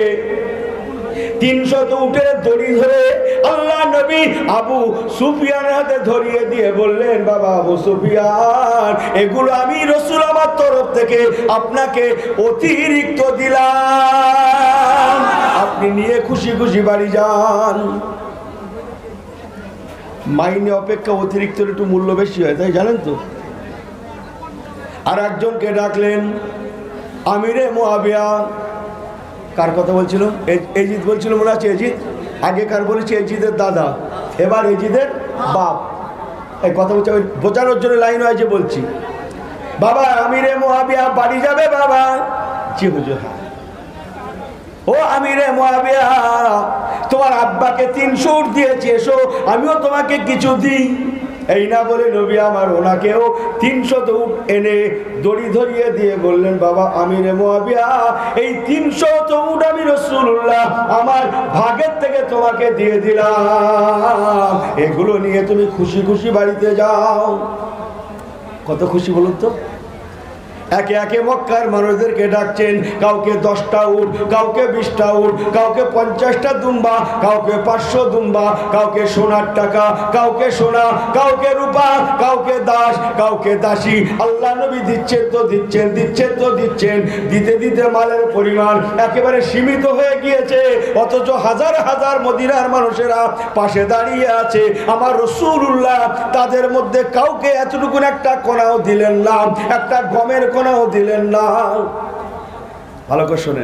300 উটের দড়ি ধরে আল্লাহ নবী আবু সুফিয়ানের হাতে ধরিয়ে দিয়ে বললেন, বাবা আবু সুফিয়ান, এগুলো আমি রাসূল আমার তরফ থেকে আপনাকে অতিরিক্ত দিলাম, আপনি নিয়ে খুশি খুশি বাড়ি যান। মাইনে অপেক্ষা অতিরিক্ত একটু মূল্য বেশি হয়, তাই জানেন তো। আর একজনকে ডাকলেন, আমিরে মুআবিয়া। কার কথা বলছিল? এজিদ বলছিল, মনে আছে এজিদ? আগেকার বলেছি এজিদের দাদা, এবার এজিদের বাপ। এই কথা বলছে, ওই বোঝানোর জন্য লাইন হয়েছে বলছি। বাবা আমিরে মুআবিয়া, বাড়ি যাবে বাবা? জি হুজুর। হ্যাঁ। ও আমিরে মুআবিয়া, তোমার আব্বাকে 300 উট দিয়েছি, এসো আমিও তোমাকে কিছু দিই। এই না বলে নবী আমার ওনাকেও 300 উট এনে দড়ি ধরিয়ে দিয়ে বললেন, বাবা আমিরে মুআবিয়া, এই 300 উট আমি রাসূলুল্লাহ আমার ভাগের থেকে তোমাকে দিয়ে দিলাম, এগুলো নিয়ে তুমি খুশি খুশি বাড়িতে যাও। কত খুশি বলুন তো। একে একে মক্কার মানুষদেরকে ডাকছেন, কাউকে 10টা উট, কাউকে 20টা উট, কাউকে 50টা দুম্বা, কাউকে 500 দুম্বা, কাউকে সোনার টাকা, কাউকে সোনা, কাউকে রূপা, কাউকে দাস, কাউকে দাসী। আল্লাহ নবী দিচ্ছেন তো দিচ্ছেন, দিতে দিতে মালের পরিমাণ একেবারে সীমিত হয়ে গিয়েছে। অথচ হাজার হাজার মদিনার মানুষেরা পাশে দাঁড়িয়ে আছে। আমার রাসূলুল্লাহ তাদের মধ্যে কাউকে এতটুকু একটা কোনাও দিলেন না, একটা গমের কোনাও দিলেন না। ভালো করে শোনেন,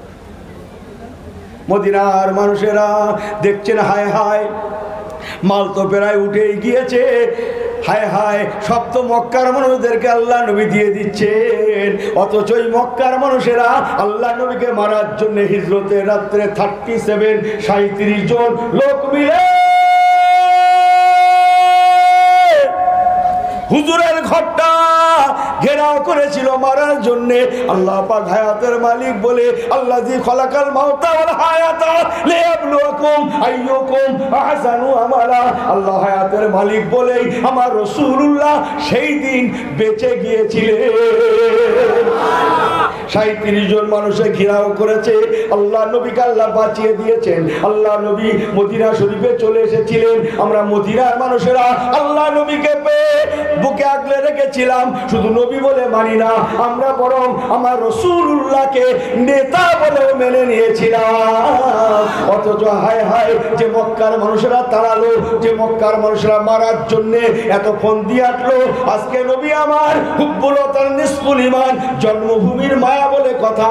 মদিনার মানুষেরা দেখছেন, হায় হায়, মাল তো প্রায় উঠেই গিয়েছে, হায় হায়, সব তো মক্কার মানুষদেরকে আল্লাহ নবী দিয়ে দিচ্ছেন। অথচ ওই মক্কার মানুষেরা আল্লাহ নবীকে মারার জন্য হিজরতের রাত্রে 37 জন লোক মিলে হুজুরের ঘরটা ঘেরাও করেছিল মারার জন্য। আল্লাহ পাক হায়াতের মালিক বলে, আল্লাযী খলাকাল মাউতা ওয়াল হায়াতা লিয়াবলুয়াকুম আইয়ুকুম আহসানু আমালা। আল্লাহ হায়াতের মালিক বলেই আমার রাসূলুল্লাহ সেই দিন বেঁচে গিয়েছিলেন। 37 জন মানুষে ঘেরাও করেছে, আল্লাহ নবীকে আল্লাহ বাঁচিয়ে দিয়েছেন। আল্লাহ নবী মদিনা শরীফে চলে এসেছিলেন। আমরা মদিনার মানুষেরা আল্লাহ নবীকে পেয়ে বুকে আগলে রেখেছিলাম। শুধু নবী বলে মানি না, আমরা বরং আমার রাসূলুল্লাহকে নেতা বলেও মেনে নিয়েছিলাম। অথচ হায় হায়, যে মক্কার মানুষেরা তাড়ালো, যে মক্কার মানুষেরা মারার জন্য এত ফোন দিয়ে আটলো, আজকে নবী আমার হুব্বুল ওয়াতান নিসফুল ঈমান, জন্মভূমির মায়া বলে কথা।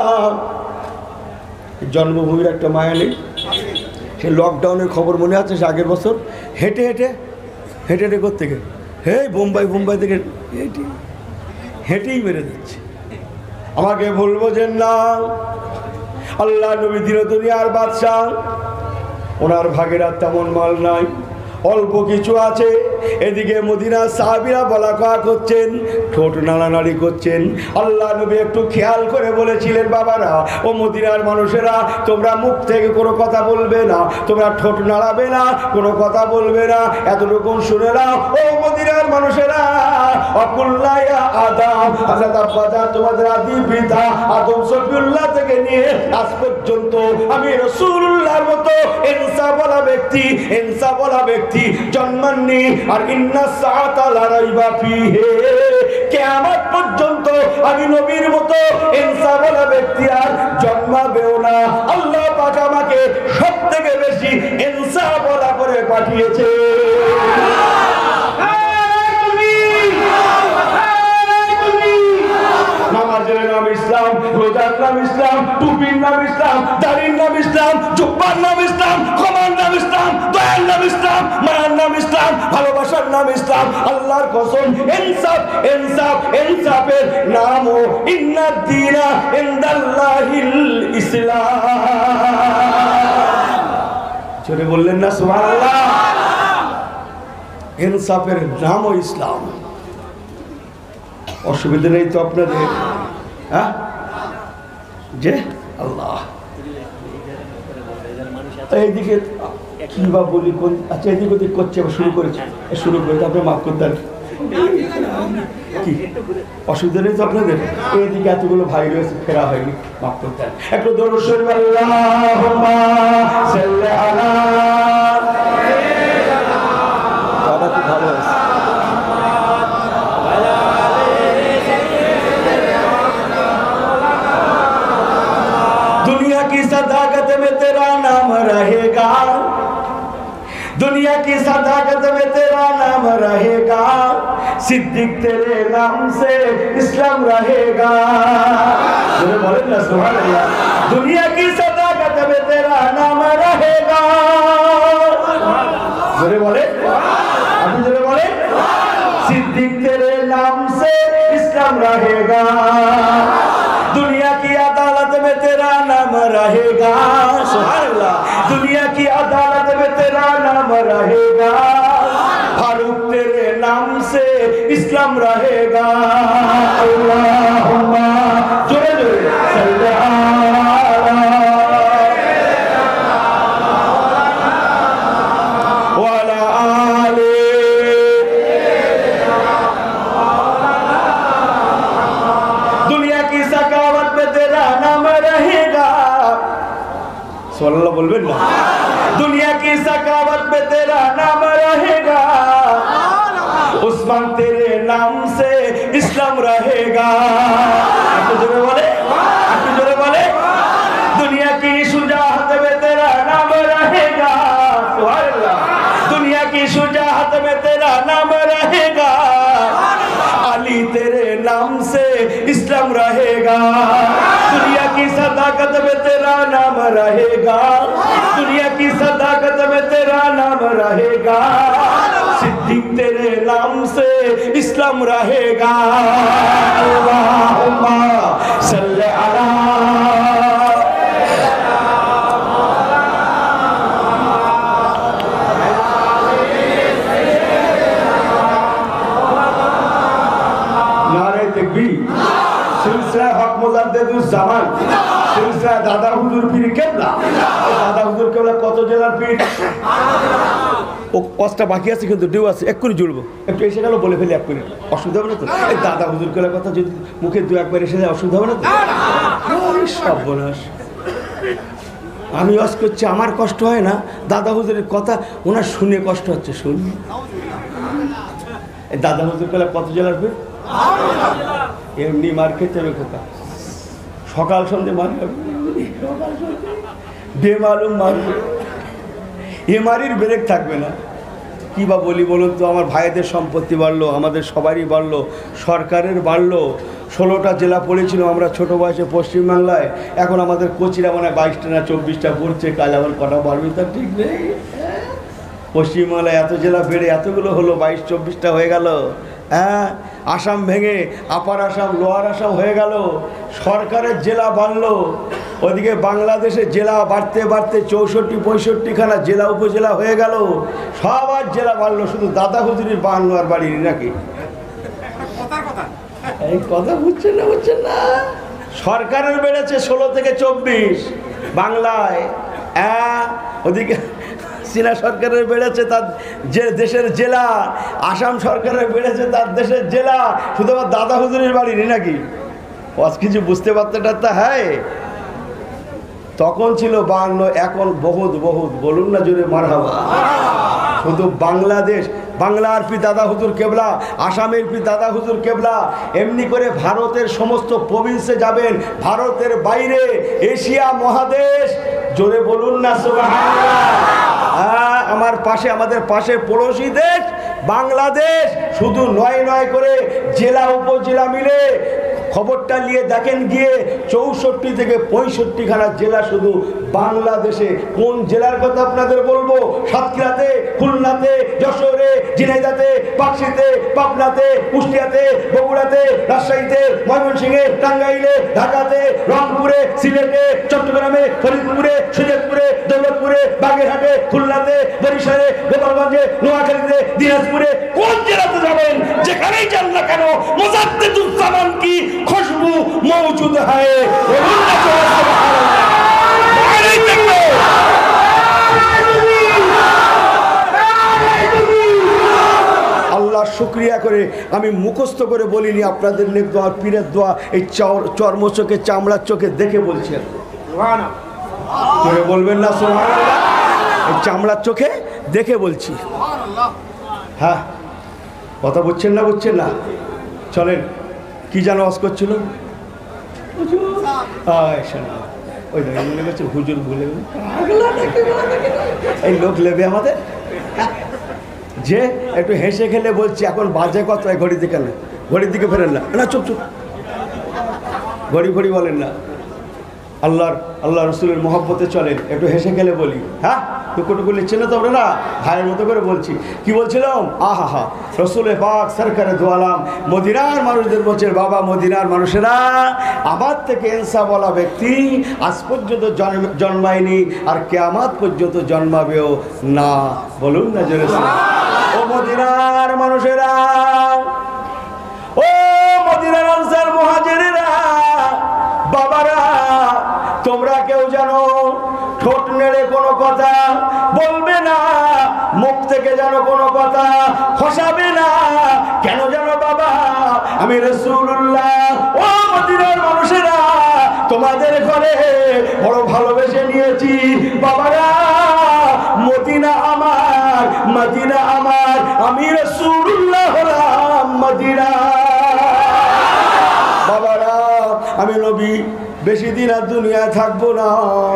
জন্মভূমির একটা মায়া নেই? সে লকডাউনের খবর মনে আছে? সে আগের বছর হেঁটে হেঁটে করতে গেলে, হে বোম্বাই থেকে হেঁটেই মেরে দিচ্ছে। আমাকে বলবো যে না, আল্লাহ নবী দিন দুনিয়ার বাদশাহ, ওনার ভাগের আর তেমন মাল নাই, অল্প কিছু আছে। এদিকে মদিনার সাহাবীরা বলা কওয়া করছেন, ঠোঁট নাড়ানাড়ি করছেন। আল্লাহ নবী একটু খেয়াল করে বলেছিলেন, বাবারা ও মদিনার মানুষেরা, তোমরা মুখ থেকে কোনো কথা বলবে না, তোমরা ঠোঁট নাড়াবে না, কোনো কথা বলবে না। এতটুকু শুনে নাও ও মদিনার মানুষেরা, অকুল্লা ইয়া আদম, হযরত আব্বাজান তোমাদের আদি পিতা আদম সফিউল্লাহ থেকে নিয়ে আজ পর্যন্ত আমি রাসূলুল্লাহর মতো ইনসাফওয়ালা ব্যক্তি জন্মাননি। আর ইন্না সাআতা লা রাইবা ফিহি, কিয়ামত পর্যন্ত আমি নবীর মতো ইনসাফওয়ালা ব্যক্তি আর জন্মাবেও না। আল্লাহ পাক আমাকে সবথেকে বেশি ইনসাফওয়ালা করে পাঠিয়েছে। নামাজের নাম ইসলাম, রোজার নাম ইসলাম, টুপির নাম ইসলাম, দাড়ির নাম ইসলাম, জুব্বার নাম ইসলাম, ক্ষমার নাম ইসলাম, দয়ার নাম ইসলাম, মায়ার নাম ইসলাম, ভালোবাসার নাম ইসলাম। আল্লাহর কসম, ইনসাফ ইনসাফ ইনসাফের নামও ইন্নাদ দীনা ইনদাল্লাহিল ইসলাম। জোরে বললেন না সুবহানাল্লাহ? ইনসাফের নামও ইসলাম। অসুবিধা নেই তো আপনাদের? হ্যাঁ, যে আল্লাহ এইদিকে কি বা বলি, আচ্ছা এদিক ওদিক করছে, শুরু করেছে, শুরু করেছে, আপনি মাফ করতেন। কি অসুবিধা নেই তো আপনাদের? এইদিকে এতগুলো ভাই রয়েছে, ফেরা হয়নি, মাফ করতেন। একটু দরুদ শরীফ আল্লাহুম্মা সাল্লি আলা, দাদা খুব ভালো আছে। दुनिया की सदाकत में तेरा नाम रहेगा, दुनिया की सदाकत में तेरा नाम रहेगा, सिद्दीक तेरे नाम से इस्लाम रहेगा। बोले ना सुभान अल्लाह। दुनिया की सदाकत में तेरा नाम रहेगा, बोले अभी बोले, सिद्दीक तेरे नाम से इस्लाम रहेगा, दुनिया की अदालत में तेरा नाम रहेगा। सुभान अल्लाह। दुनिया की अदालत में तेरा नाम रहेगा, फारूक तेरे नाम से इस्लाम रहेगा। अल्लाहुम्मा जोरे जोरे सल्ली अला वाला आले। दुनिया की सकावत में तेरा नाम रहेगा, सुबहानअल्लाह बोलबेन ना। दुनिया की सकावत में तेरा नाम रहेगा, उस्मान तेरे नाम से इस्लाम रहेगा। आपको जोरे बोले, आपको जोरे बोले। दुनिया की शुजाअत में तेरा नाम रहेगा, सुबहानअल्लाह। दुनिया की शुजाअत में तेरा नाम रहेगा, अली तेरे नाम से इस्लाम रहेगा। दुनिया की सदाकत में तेरा नाम रहेगा, दुनिया की सदाकत में तेरा नाम रहेगा, सिद्दीक तेरे नाम से इस्लाम रहेगा। अल्लाहुम्मा सल्ली अला सिलसिला हक मुजाद्दिदुज्जामान, सिलसिला दादा हुजूर पीर केबলা। দাদা হুজুর কেবলা কত জেলার পীর? ও পাঁচটা বাকি আছে, কিন্তু ডিউ আছে, এক্ষুনি জুড়বো। একটু এসে গেল বলে ফেলি এক্ষুনি, অসুবিধা হবে না তো? এই দাদা হুজুর কেবলার কথা যদি মুখে দু একবার এসে যায় অসুবিধা হবে না তো? সর্বনাশ। আমি ওয়াজ করছি, আমার কষ্ট হয় না, দাদা হুজুরের কথা ওনার শুনে কষ্ট হচ্ছে। শুন, এই দাদা হুজুর কেবলা কত জেলার পীর? এমনি মার খেতে হবে কোথা, সকাল সন্ধ্যে মার বেমালুম মারবে, এমারির ব্রেক থাকবে না। কি বা বলি বলুন তো? আমার ভাইদের সম্পত্তি বাড়লো, আমাদের সবারই বাড়লো, সরকারের বাড়লো। 16টা জেলা পড়েছিল আমরা ছোটো বয়সে পশ্চিমবাংলায়, এখন আমাদের কোচিরা মানে 22টা না 24টা পড়ছে, কাল আবার কটা বাড়বে তার ঠিক নেই। পশ্চিমবাংলায় এত জেলা বেড়ে এতগুলো হলো, 22-24টা হয়ে গেল। হ্যাঁ, আসাম ভেঙে আপার আসাম লোয়ার আসাম হয়ে গেল, সরকারের জেলা বাড়লো। ওদিকে বাংলাদেশে জেলা বাড়তে বাড়তে 64-65খানা জেলা উপজেলা হয়ে গেল, সবার জেলা বাড়লো, শুধু দাদা হুজুরির 52 আর বাড়িনি নাকি? এই কথা বুঝছেন না? বুঝছেন না? সরকারের বেড়েছে 16 থেকে 24 বাংলায়। ওদিকে চীনা সরকারের বেড়েছে তার যে দেশের জেলা, আসাম সরকারের বেড়েছে তার দেশের জেলা, শুধু আমার দাদা হুজুরের বাড়ি নেই নাকি? আজ কিছু বুঝতে পারতে হ্যাঁ। তখন ছিল 52, এখন বহুত বহুত, বলুন না জোরে মারহাবা। শুধু বাংলাদেশ বাংলার পীর দাদা হুজুর কেবলা, আসামের পীর দাদা হুজুর কেবলা, এমনি করে ভারতের সমস্ত প্রভিন্সে যাবেন, ভারতের বাইরে এশিয়া মহাদেশ, জোরে বলুন না সুবহানাল্লাহ। আমার পাশে, আমাদের পাশে পড়োশি দেশ বাংলাদেশ, শুধু নয় নয় করে জেলা উপজেলা মিলে খবরটা নিয়ে দেখেন গিয়ে 64 থেকে 65খানা জেলা শুধু বাংলাদেশে। কোন জেলার কথা আপনাদের বলবো? সাতক্ষীরাতে, খুলনাতে, যশোরে, ঝিনাইদহে, পাকশিতে, পাবনাতে, কুষ্টিয়াতে, বগুড়াতে, রাজশাহীতে, ময়মনসিংহে, টাঙ্গাইলে, ঢাকাতে, রংপুরে, সিলেটে, চট্টগ্রামে, ফরিদপুরে, সুজাতপুরে, দৌলতপুরে, বাগেরহাটে, খুলনাতে, বরিশালে, গোপালগঞ্জে, নোয়াখালীতে, দিনাজপুরে। কোন জেলাতে যাবেন, যেখানেই যান না কেন, মুজাদ্দিদুজ্জামান কি খুশবু মৌজুদ है। আল্লাহ শুকরিয়া করে আমি মুখস্থ করে বলিনি, আপনাদের নেক দোয়া, পীরের দোয়া, এই চর্ম চোখে, চামড়ার চোখে দেখে বলছি। তোরে বলবেন না সুবহানাল্লাহ? এই চামড়ার চোখে দেখে বলছি। হ্যাঁ, কথা বুঝছেন না? বুঝছেন না? চলেন, কি যেন আওয়াজ করছিল? ওই মনে করছে হুজুর ভুলে এই লোক লেবে আমাদের, যে একটু হেসে খেলে বলছি এখন বাজে কত, ঘড়ির দিকে না, ঘড়ির দিকে ফেরেন না, না চুপ চুপ, ঘড়ি ঘড়ি বলেন না। আল্লাহ রসুলের মহব্বতে চলেন, একটু হেসে খেলে বলি। হ্যাঁ, টুকুটুকু লিখছেন না তো আমরা, না ভাইয়ের মতো করে বলছি। কি বলছিলাম? আহা হা, রসুলে পাক সরকারে দোয়ালাম মদিনার মানুষদের বলছেন, বাবা মদিনার মানুষেরা, আমার থেকে ইনসা বলা ব্যক্তি আজ পর্যন্ত জন্মায়নি, আর কিয়ামত পর্যন্ত জন্মাবেও না। বলুন না জোরে। ও মদিনার মানুষেরা, ও মদিনার আনসার মুহাজিরেরা, বাবারা, তোমরা কেউ জানো ঠোঁট নেড়ে কোনো কথা বলবে না, মুখ থেকে যেন কোনো কথা খসাবে না। কেন জানো বাবা? আমি রাসূলুল্লাহ, ও মদিনার মানুষেরা, তোমাদের ঘরে বড় ভালোবেসে নিয়েছি। বাবারা, মদিনা আমার, মদিনা আমার, আমি রাসূলুল্লাহ হলাম মদিনা। বাবারা, আমি নবী বেশি দিন আর দুনিয়ায় থাকবো না,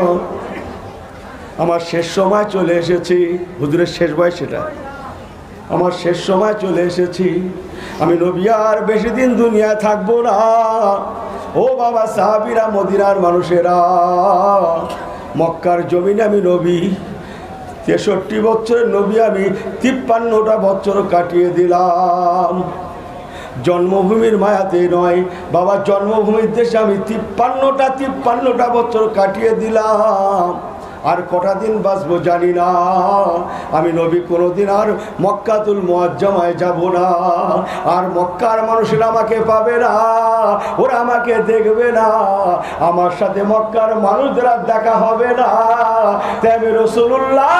আমার শেষ সময় চলে এসেছি। হুজুরের শেষ বয়স সেটা, আমার শেষ সময় চলে এসেছি, আমি নবী আর বেশি দিন দুনিয়ায় থাকবো না। ও বাবা সাহাবীরা, মদিনার মানুষেরা, মক্কার জমিনে আমি নবী 63 বছরের নবী, আমি 53টা বছর কাটিয়ে দিলাম। জন্মভূমির মায়াতে নয় বাবা, জন্মভূমির দেশে আমি 53টা বছর কাটিয়ে দিলাম। আর কটা দিন বাঁচবো জানি না। আমি নবী কোনোদিন আর মক্কাতুল মুআজ্জামায় যাব না, আর মক্কার মানুষেরা আমাকে পাবে না, ওরা আমাকে দেখবে না, আমার সাথে মক্কার মানুষদের আর দেখা হবে না। তাই আমি রাসূলুল্লাহ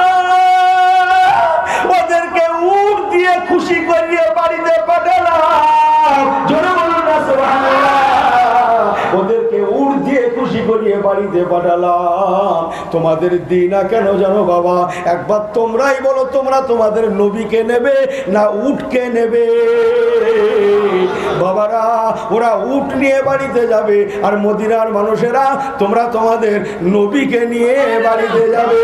ওদেরকে উট দিয়ে খুশি করিয়ে বাড়িতে পাঠালাম। জোরে বলুন না সুবহানাল্লাহ। ওদেরকে উট দিয়ে খুশি করিয়ে বাড়িতে পাঠালাম। তোমাদের দিনা কেন জানো বাবা? একবার তোমরাই বলো, তোমরা তোমাদের নবীকে নেবে না উটকে নেবে? বাবারা, ওরা উট নিয়ে বাড়িতে যাবে, আর মদিনার মানুষেরা তোমরা তোমাদের নবীকে নিয়ে বাড়িতে যাবে।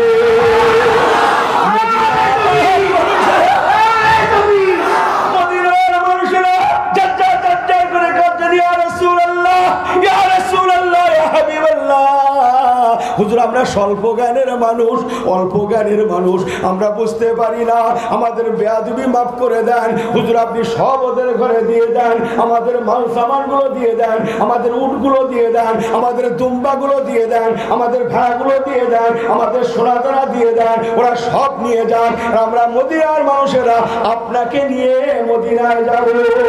হুজুর, আমরা স্বল্প জ্ঞানের মানুষ, অল্প জ্ঞানের মানুষ, আমরা বুঝতে পারি না, আমাদের বেয়াদবি মাফ করে দেন হুজুর। আপনি সব ওদের ঘরে দিয়ে দেন, আমাদের মাল সামানগুলো দিয়ে দেন, আমাদের উটগুলো দিয়ে দেন, আমাদের দুম্বাগুলো দিয়ে দেন, আমাদের ভেড়াগুলো দিয়ে দেন, আমাদের সোনাদানা দিয়ে দেন, ওরা সব নিয়ে যান, আর আমরা মদিনার মানুষেরা আপনাকে নিয়ে মদিনায় যাব।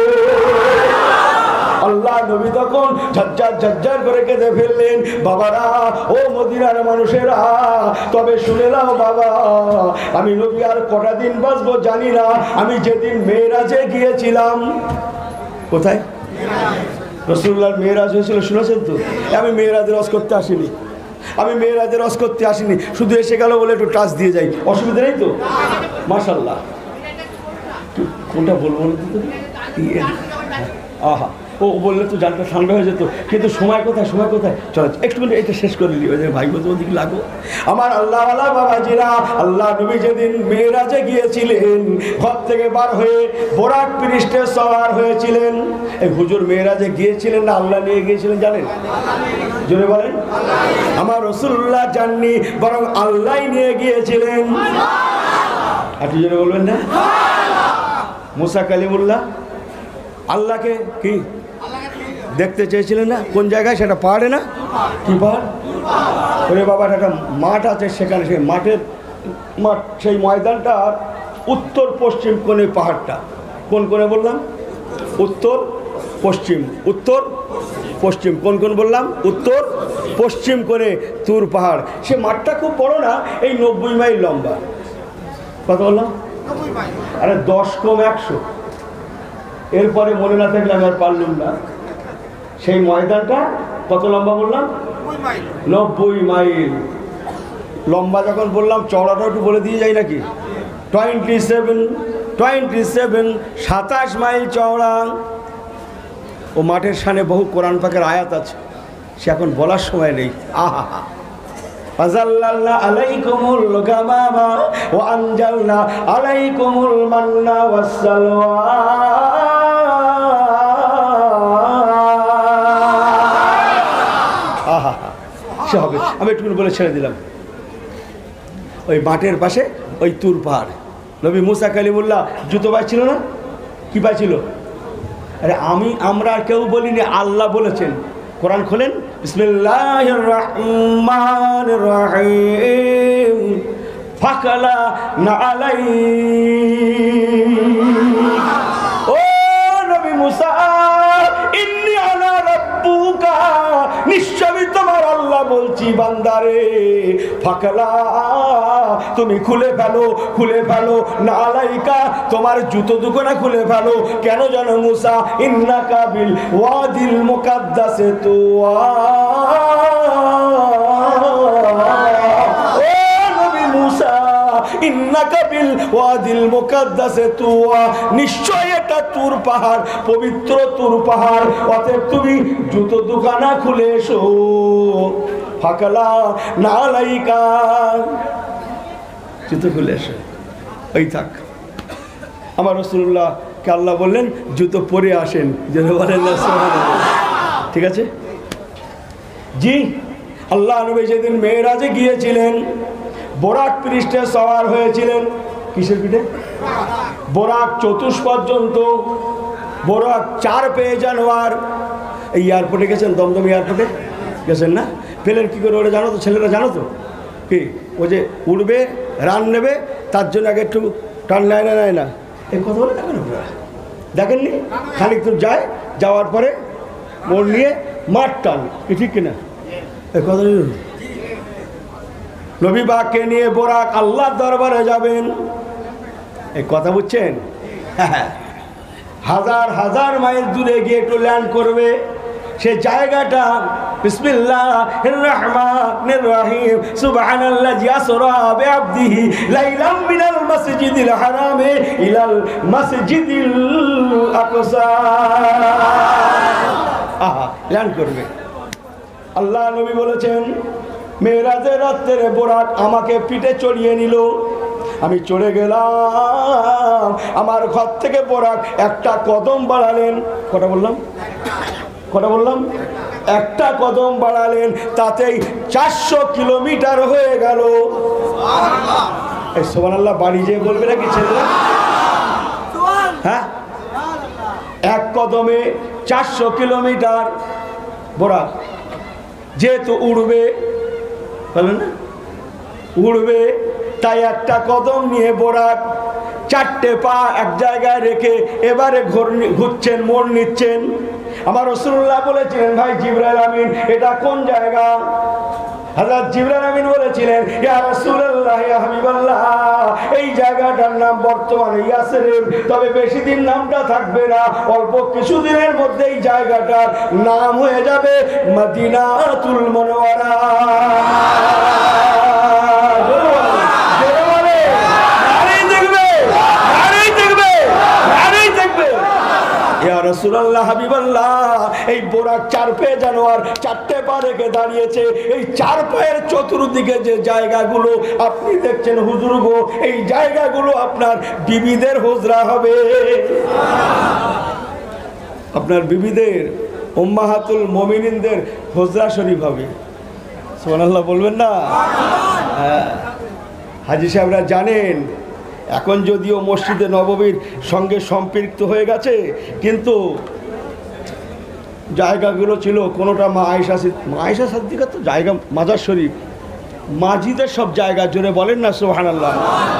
আল্লাহ নবী তখন ঝরঝর ঝরঝর করে কেঁদে ফেললেন। বাবারা, ও মদিনার মানুষেরা, তবে শুনে নাও বাবা, আমি নবী আর কটা দিন বাঁচবো জানি না। আমি যেদিন মেরাজে গিয়েছিলাম, কোথায় রাসূলুল্লাহর মেরাজ হয়েছিল শুনেছেন তো? আমি মেরাজের রস করতে আসিনি, আমি মেরাজের রস করতে আসিনি, শুধু এসে গেল বলে একটু টাচ দিয়ে যাই, অসুবিধা নেই তো? মাশাআল্লাহ। কোনটা বলবো না তো? আহা, ও বললে তো জানটা ঠান্ডা হয়ে যেত, কিন্তু সময় কোথায়, সময় কোথায়? চলো একটুখানি এটা শেষ করে দিই, ভাই বলতে ওদিকে লাগো। আমার আল্লাহওয়ালা বাবাজিরা, আল্লাহ নবী যেদিন মেরাজে গিয়েছিলেন, ঘর থেকে বার হয়ে বোরাক পৃষ্ঠে সওয়ার হয়েছিলেন। এই হুজুর মেরাজে গিয়েছিলেন না আল্লাহ নিয়ে গিয়েছিলেন জানেন? জোরে বলেন। আমার রাসূলুল্লাহ যাননি, বরং আল্লাহ নিয়ে গিয়েছিলেন। আপনি জোরে বলবেন না? মুসা কালিমুল্লাহ আল্লাহকে কি দেখতে চেয়েছিলেন না? কোন জায়গায়? সেটা পাহাড়ে না? কি পাহাড়? ওরে বাবা, একটা মাঠ আছে সেখানে, সেই মাঠের সেই ময়দানটার উত্তর পশ্চিম কোণে পাহাড়টা। কোন কোণে বললাম? উত্তর পশ্চিম। উত্তর পশ্চিম কোন কোন বললাম? উত্তর পশ্চিম কোণে তুর পাহাড়। সে মাঠটা খুব বড় না, এই 90 মাইল লম্বা। কত বললাম? আরে 10 কম 100। এরপরে মনে না থাকলে আমি আর পারলাম না। সেই ময়দানটা কত লম্বা বললাম? 90 মাইল লম্বা। যখন বললাম চওড়াটা একটু বলে দিয়ে যাই নাকি? 27 মাইল চওড়া। ও মাঠের সামনে বহু কোরআন পাকের আয়াত আছে, সে এখন বলার সময় নেই। আহা, ফাযাল্লালনা আলাইকুমুল গামামা ওয়া আনজালনা আলাইকুমুল মান্না ওয়াসসালওয়া। আহা, সে হবে। আমি একটু বলে ছেড়ে দিলাম। ওই মাঠের পাশে ওই তুর পাহাড়। নবী মুসা কালিমুল্লাহ জুতো পাইছিল না? কি পাইছিল? আরে আমরা আর কেউ বলিনি, আল্লাহ বলেছেন। কোরআন খোলেন, বিসমিল্লাহির রহমানির রহিম, ফাকালা নাআলাই। ও নবী মুসা, ইন্নী আনা রাব্বুকা, নিশ্চয় আমি তোমার আল্লাহ বলছি বান্দারে। ফাকালা, তুমি খুলে ফেলো, খুলে ফেলো। নাআলাইকা, তোমার জুতো দুখানা খুলে ফেলো। কেন জানো মুসা? ইন্নাকা বিল ওয়াদিল মুকাদ্দাসে তুয়া। ও নবী মুসা, ইন্নাকা বিল ওয়াদিল মুকাদ্দাসে তুয়া, নিশ্চয় এটা তুর পাহাড়, পবিত্র তুর পাহাড়। অতএব তুমি জুতো দুখানা খুলে এসো। ফাকালা নাআলাইকা, জুতো খুলে এসো। ওই থাক। আমার রাসূলুল্লাহকে আল্লাহ বললেন জুতো পরে আসেন। যেন বলেন না সুবহানাল্লাহ। ঠিক আছে জি। আল্লাহ নবী যেদিন মেরাজে গিয়েছিলেন, বোরাক পৃষ্ঠে সওয়ার হয়েছিলেন। কিসের পিঠে? বোরাক চতুষ্পর্যন্ত। বোরাক 4 পেয়ে জানোয়ার। এই এয়ারপোর্টে গেছেন? দমদম এয়ারপোর্টে গেছেন না? প্লেন কী করে ওরা জানো তো? ছেলেরা জানো তো? কি ও যে উড়বে, রান নেবে, তার জন্য আগে একটু টান নেয় না, নেয় না? এই কথা বলে দেখেন আপনারা, দেখেননি? খানিক দূর যায়, যাওয়ার পরে মোড় নিয়ে মাঠ টান, কি ঠিক কিনা? এই কথা নবী পাককে নিয়ে বোরাক আল্লাহর দরবারে যাবেন। এই কথা বুঝছেন? হাজার হাজার মাইল দূরে গিয়ে একটু ল্যান্ড করবে। সে জায়গাটা বিসমিল্লাহির রহমানির রহিম, সুবহানাল্লাযী আসরা বিআবদিহি লাইলাম মিনাল মাসজিদিল হারামি ইলাল মাসজিদিল আকসা। আহা, ল্যান্ড করবে। আল্লাহ নবী বলেছেন, মেরাজের রাত্রে বোরাক আমাকে পিঠে চড়িয়ে নিল। আমি চড়ে গেলাম। আমার ঘর থেকে বোরাক একটা কদম বাড়ালেন। কটা বললাম? কটা বললাম? একটা কদম বাড়ালেন, তাতেই 400 কিলোমিটার হয়ে গেল। এই সুবহানাল্লাহ বাড়ি যেয়ে বলবে নাকি ছেলেরা? হ্যাঁ, এক কদমে 400 কিলোমিটার। বোরাক যেহেতু উড়বে, বলেন না, উড়বে, তাই একটা কদম নিয়ে বোরাক 4টে পা এক জায়গায় রেখে এবারে ঘুরছেন, মোড় নিচ্ছেন। আমার রাসূলুল্লাহ বলেছিলেন, ভাই জিবরাইল আমিন, এটা কোন জায়গা? হযরত জিবরাইল আমিন বলেছিলেন, ইয়া রাসূলুল্লাহ, ইয়া হাবিবাল্লাহ, এই জায়গাটার নাম বর্তমানে ইয়াসরিব, তবে বেশি দিন নামটা থাকবে না, অল্প কিছুদিনের মধ্যে এই জায়গাটার নাম হয়ে যাবে মদিনাতুল মুনাওয়ারা। রাসূলুল্লাহ হাবিবাল্লাহ, এই বোরাক 4 পায়ে জানোয়ার 4টে পা রেখে দাঁড়িয়েছে। এই 4 পায়ের চতুর্দিকে যে জায়গাগুলো আপনি দেখছেন হুজুর গো, এই জায়গাগুলো আপনার বিবিদের হুজরা হবে। আপনার বিবিদের, উম্মাহাতুল মুমিনিনদের হুজরা শরীফ হবে। সুবহানাল্লাহ বলবেন না? হাজী সাহেবরা জানেন, এখন যদিও মসজিদে নববীর সঙ্গে সম্পৃক্ত হয়ে গেছে, কিন্তু জায়গাগুলো ছিল কোনোটা মা আয়েশা সিদ্দিকার তো জায়গা, মাজার শরীফ, মাজিদের সব জায়গা জুড়ে বলেন না সুবহানাল্লাহ।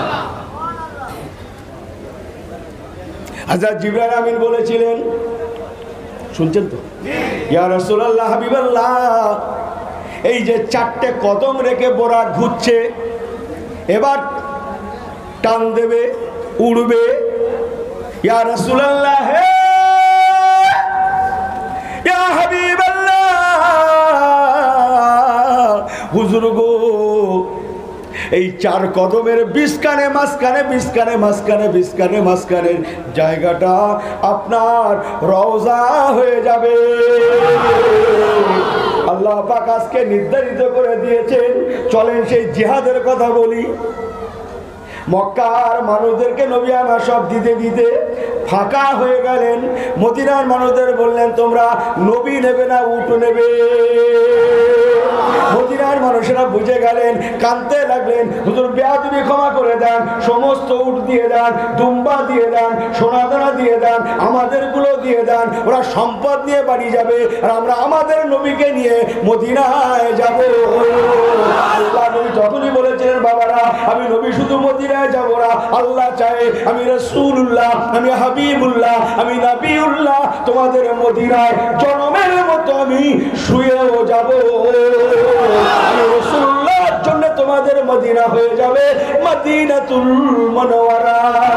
হযরত জিবরাইল আমিন বলেছিলেন, শুনছেন তো, ইয়া রাসূলুল্লাহ হাবিবাল্লাহ, এই যে 4টে কদম রেখে বোরাক ঘুরছে, এবার টান দেবে, উড়বে। ইয়া রাসূলুল্লাহ, হে ইয়া হাবিবাল্লাহ, হুজুর গো, এই 4 কদমের বিস্কানে মাঝখানে জায়গাটা আপনার রওজা হয়ে যাবে। আল্লাহ পাক আজকে নির্ধারিত করে দিয়েছেন। চলেন সেই জিহাদের কথা বলি। মক্কার মানুষদেরকে নবী আমার সব দিতে দিতে ফাঁকা হয়ে গেলেন। মদিনার মানুষদের বললেন, তোমরা নবী নেবে না উট নেবে? মদিনার মানুষেরা বুঝে গেলেন, কাঁদতে লাগলেন, হুজুর বেয়াদবি ক্ষমা করে দেন, সমস্ত উট দিয়ে দেন, দুম্বা দিয়ে দেন, সোনাদানা দিয়ে দেন, আমাদেরগুলো দিয়ে দেন। ওরা সম্পদ নিয়ে বাড়ি যাবে, আর আমরা আমাদের নবীকে নিয়ে মদিনায় যাব। আল্লাহ নবী যখনই বলেছিলেন, বাবারা আমি নবী শুধু মদিনায় যাব না, আল্লাহ চায় আমি রাসূলুল্লাহ, আমি হাবিবুল্লাহ, আমি নবিউল্লাহ, তোমাদের মদিনায় জনমের মতো আমি শুয়েও যাব। আমি রাসূলুল্লাহর জন্য তোমাদের মদিনা হয়ে যাবে মদিনাতুল মুনাওয়ারা।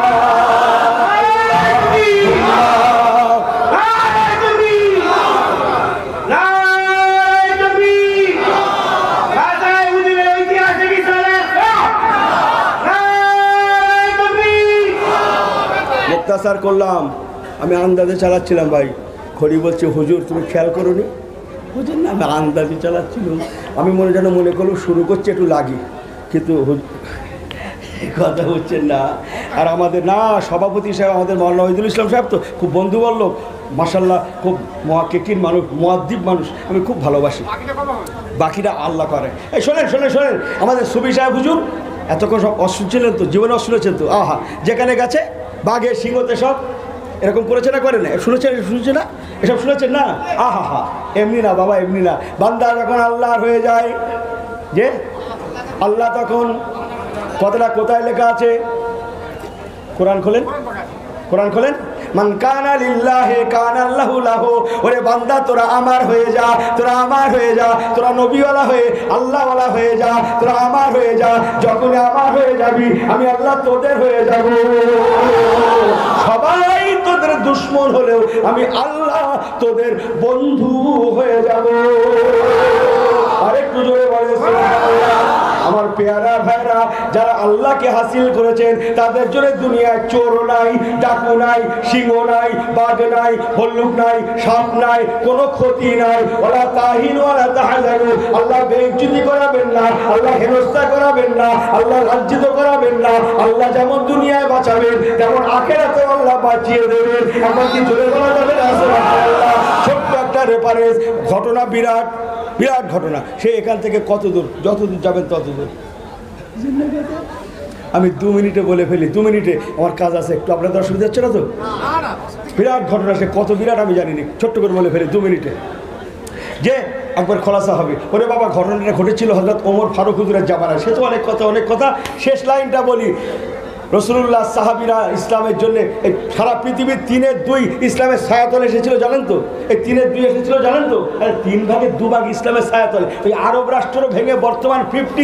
মুক্তাসার করলাম, আমি আন্দাজে চালাচ্ছিলাম ভাই। খড়ি বলছে, হুজুর তুমি খেয়াল করোনি? হুজুর না, আমি আন্দাজে চালাচ্ছিলাম। আমি মনে করলো শুরু করছি একটু লাগি, কিন্তু কথা হচ্ছে না। আর আমাদের না সভাপতি সাহেব, আমাদের মাওলানা ওয়াহিদুল ইসলাম সাহেব তো খুব বন্ধু বললো, মাশাল্লাহ, খুব মুহাক্কিকিন মানুষ, মুআদ্দিব মানুষ, আমি খুব ভালোবাসি। বাকিটা আল্লাহ করে। এই শোনেন, আমাদের সুবি সাহেব হুজুর এতক্ষণ সব অশুনছিলেন তো, জীবনে অশুনেছেন তো, আহা, যেখানে গেছে বাঘে সিংহতে সব এরকম করেছে না, করে না? শুনেছে না? এসব শুনেছেন না? আহা হা, এমনি না বাবা, এমনি না। বান্দা যখন আল্লাহর হয়ে যায়, যে আল্লাহ তখন কথাটা কোথায় লেখা আছে? কোরআন খোলেন। মান কানা লিল্লাহি কানা আল্লাহু লাহু। ওরে বান্দা, তোরা আমার হয়ে যা, তোরা নবীওয়ালা হয়ে, আল্লাহওয়ালা হয়ে যা, তোরা আমার হয়ে যা। যখন আমার হয়ে যাবি, আমি আল্লাহ তোদের হয়ে যাব। সবাই তোদের দুশমন হলেও আমি আল্লাহ তোদের বন্ধু হয়ে যাব। আরেকটু জোরে বলে সুবহানাল্লাহ। আমার পেয়ারা ভাইরা, যারা আল্লাহকে হাসিল করেছেন, তাদের জন্য দুনিয়ায় চোর নাই, ডাকু নাই, সিংহ নাই, বাঘ নাই, ভল্লুক নাই, সাপ নাই, কোনো ক্ষতি নাই। ওরা তাহিন ওরা তাহাজানু। আল্লাহ বেইজ্জতি করাবেন না, আল্লাহ হেনস্থা করাবেন না, আল্লাহ লাজ্জিত করাবেন না। আল্লাহ যেমন দুনিয়ায় বাঁচাবেন, তেমন আখিরাতে আল্লাহ বাঁচিয়ে দেবেন। এখন কি জোরে বলা যাবে না? সুবহানাল্লাহ। ছোট্ট একটা রেফারেন্স ঘটনা, বিরাট ঘটনা। সে এখান থেকে কত দূর, যত দূর যাবেন তত দূর। আমি 2 মিনিটে বলে ফেলি, 2 মিনিটে আমার কাজ আছে একটু, আপনাদের অসুবিধা হচ্ছে না তো? বিরাট ঘটনা, সে কত বিরাট আমি জানি না, ছোট্ট করে বলে ফেলি 2 মিনিটে, যে একবার খোলাসা হবে। ওরে বাবা, ঘটনাটা ঘটেছিল হযরত ওমর ফারুক হুজুরের জামানায়। সে তো অনেক কথা, শেষ লাইনটা বলি। রসুল্লাহ সাহাবিরা ইসলামের জন্য এই সারা পৃথিবীর 3/2 ইসলামের ছায়াতলে এসেছিল, জানেন তো? এই 3/2 এসেছিল, জানেন তো? 3 ভাগে 2 ভাগ ইসলামের ছায়াতলে। ওই আরব রাষ্ট্র ভেঙে বর্তমান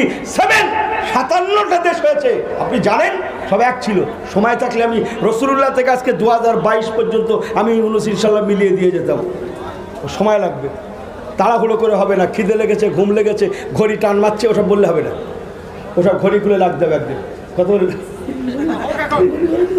57টা দেশ হয়েছে, আপনি জানেন? সব এক ছিল। সময় থাকলে আমি রসুল্লাহ থেকে আজকে 2022 পর্যন্ত আমি ইনশাল্লাহ মিলিয়ে দিয়ে যেতাম। সময় লাগবে, তাড়াহুড়ো করে হবে না। খিদে লেগেছে, ঘুম লেগেছে, ঘড়ি টান মারছে, ওসব বললে হবে না। ওসব ঘড়ি খুলে লাগতে হবে একদিন। কত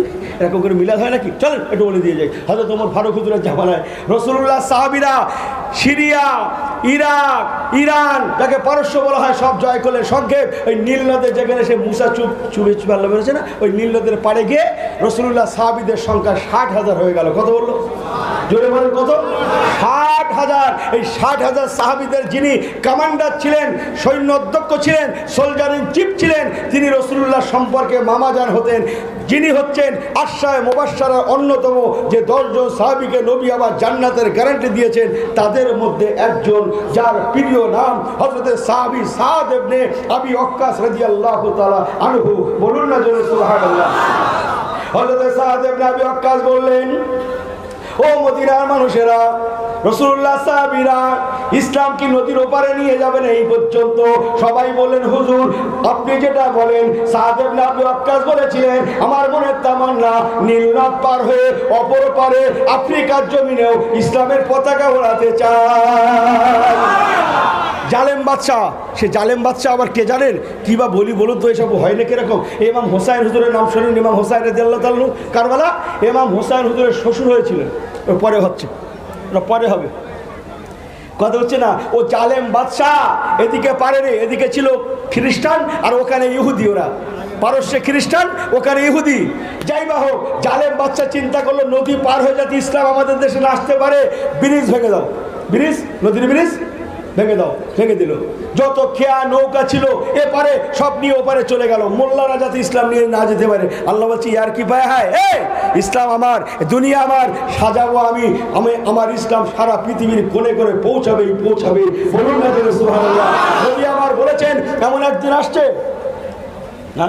এরকম করে মিলাদ হয় নাকি? চলেন একটু বলে দিয়ে যাই। হযরত ওমর ফারুক হুজুরের জামানায় রাসূলুল্লাহ সাহাবীরা সিরিয়া, ইরাক, ইরান, যাকে পারস্য বলা হয়, সব জয় করলেন। সংক্ষেপ, ওই নীল নদে যেখানে সে মুসা চুবে পাল্লা বেরোচ্ছে না, ওই নীল নদের পাড়ে গিয়ে রাসূলুল্লাহ সাহাবীদের সংখ্যা 60,000 হয়ে গেল। কত বললো? জোরে বলেন কত? 60,000। এই 60,000 সাহাবীদের যিনি কমান্ডার ছিলেন, সৈন্য অধ্যক্ষ ছিলেন, সোলজার ইন চিফ ছিলেন, তিনি রাসূলুল্লাহ সম্পর্কে মামাজান হতেন, যিনি হচ্ছেন আশরায়ে মুবাশশারার অন্যতম, যে 10 জন সাহাবীকে নবী আবার জান্নাতের গ্যারান্টি দিয়েছেন, তাদের মধ্যে একজন, যার প্রিয় নাম হযরত সাহাবী সাদ ইবনে আবি ওয়াক্কাস রাদিয়াল্লাহু তাআলা আনহু। বলুন না জোরে সুবহানাল্লাহ। হযরত সাদ ইবনে আবি ওয়াক্কাস বললেন, ও মদিনার মানুষেরা, রাসূলুল্লাহ সাহাবীরা ইসলাম কি নদীর ওপারে নিয়ে যাবেন? এই পর্যন্ত সবাই বলেন, হুজুর আপনি যেটা বলেন। সাদ ইবনে আবি ওয়াক্কাস বলেছিলেন, আমার মনের তামান্না নীল নদ পার হয়ে অপর পারে আফ্রিকার জমিনেও ইসলামের পতাকা ওড়াতে চাই। জালেম বাদশাহ, সে জালেম বাদশাহ আবার কে জানেন? কি বা বলি বলুন তো, এসব হয় না কিরকম? ইমাম হোসাইন হুজুরের নাম শোনেন? ইমাম হোসাইন রাদিয়াল্লাহু তাআলা কারবালা, ইমাম হোসাইন হুজুরের শ্বশুর হয়েছিলেন। পরে হচ্ছে, পরে হবে, কথা হচ্ছে না। ও জালেম বাদশাহ এদিকে পারেনি, এদিকে ছিল খ্রিস্টান আর ওখানে ইহুদি। ওরা পারস্যে খ্রিস্টান, ওখানে ইহুদি। যাই বা হোক, জালেম বাদশাহ চিন্তা করলো নদী পার হয়ে যাতে ইসলাম আমাদের দেশে না আসতে পারে, ব্রিজ ভেঙে দাও। ব্রিজ, নদীর ব্রিজ ভেঙে দাও। ভেঙে দিল। যত খেয়া নৌকা ছিল এপারে সব নিয়ে ওপারে চলে গেল, মোল্লারা যাতে ইসলাম নিয়ে না যেতে পারে। আল্লাহ বলছি, ইয়ার কি পায়? হয় ইসলাম আমার, দুনিয়া আমার, সাজাবো আমি, আমার ইসলাম সারা পৃথিবীর কোণে কোণে পৌঁছাবেই পৌঁছাবে। বলুন না জোরে সুবহানাল্লাহ। নবী আমার বলেছেন, এমন একদিন আসছে না,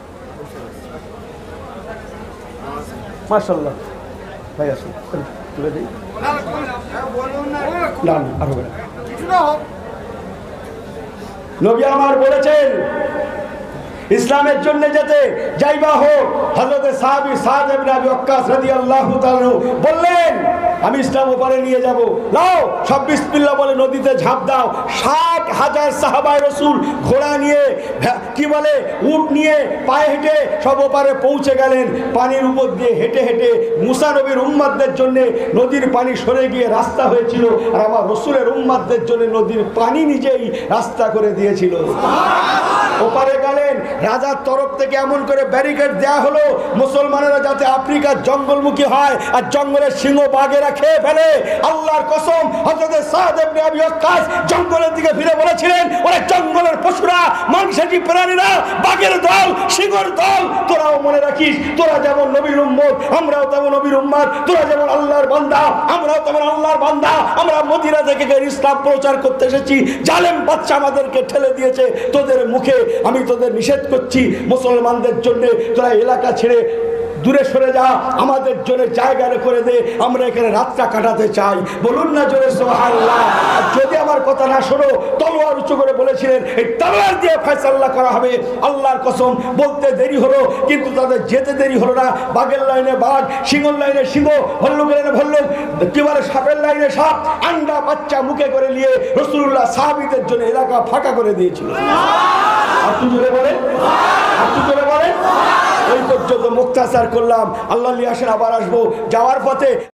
মাশাআল্লাহ ভাই আসুন তুলে দিই। না আর হবে না। নবী আমার বলেছেন, ইসলামের জন্য যেতে যাইবা হোক, হযরত সাহাবী সাদ ইবনে আবি ওয়াক্কাস রাদিয়াল্লাহু তাআলা বললেন, আমি ইসলাম ওপারে নিয়ে যাব। লাও সব বিসমিল্লাহ বলে নদীতে ঝাঁপ দাও। 60,000 সাহাবায়ে রাসূল ঘোড়া নিয়ে, কি বলে, উট নিয়ে, পায়ে হেঁটে সব ওপারে পৌঁছে গেলেন। পানির উপর দিয়ে হেঁটে হেঁটে মুসা নবীর উম্মতদের জন্য নদীর পানি সরে গিয়ে রাস্তা হয়েছিল, আর আমার রাসূলের উম্মতদের জন্য নদীর পানি নিজেই রাস্তা করে দিয়েছিল। ওপারে গেলেন, রাজার তরফ থেকে এমন করে ব্যারিকেড দেয়া হলো, মুসলমানেরা যাতে আফ্রিকার জঙ্গলমুখী হয় আর জঙ্গলের সিংহ বাঘেরা খেয়ে ফেলে। আল্লাহর কসম, হযরত সাদ ইবনে আবি ওয়াক্কাস জঙ্গলের দিকে ফিরে বলেছিলেন, ওরে জঙ্গলের পশুরা, মাংসাশী প্রাণীরা, বাঘের দল, সিংহের দল, তোরাও মনে রাখিস, তোরা যেমন নবীর উম্মত, আমরাও তেমন নবীর উম্মত। তোরা যেমন আল্লাহর বান্দা, আমরাও তেমন আল্লাহর বান্দা। আমরা মদিনা থেকে ইসলাম প্রচার করতে এসেছি। জালেম বাদশা আমাদেরকে ঠেলে দিয়েছে, তোদের মুখে আমি তোদের নিষেধ করছি, মুসলমানদের জন্য তোরা এলাকা ছেড়ে দূরে সরে যা, আমাদের জন্য জায়গা করে দে, আমরা এখানে রাতটা কাটাতে চাই। বলুন না জোরে সুবহানাল্লাহ। যদি আমার কথা না শোনো, তলোয়ার উঁচু করে বলেছিলেন, এই তলোয়ার দিয়ে ফয়সালা করা হবে। আল্লাহর কসম, বলতে দেরি হলো, কিন্তু তাদের যেতে দেরি হলো না। বাঘের লাইনে বাঘ, সিংহের লাইনে সিংহ, ভল্লুকের লাইনে ভল্লুক, কি বলে, সাপের লাইনে সাপ, আন্ডা বাচ্চা মুখে করে নিয়ে রাসূলুল্লাহ সাহাবীদের জন্য এলাকা ফাঁকা করে দিয়েছিল। আপনি জোরে বলেন, আপনি জোরে বলেন। এই পর্যন্ত মুক্তাসার করলাম। আল্লাহ নিয়ে আসেন, আবার আসবো। যাওয়ার পথে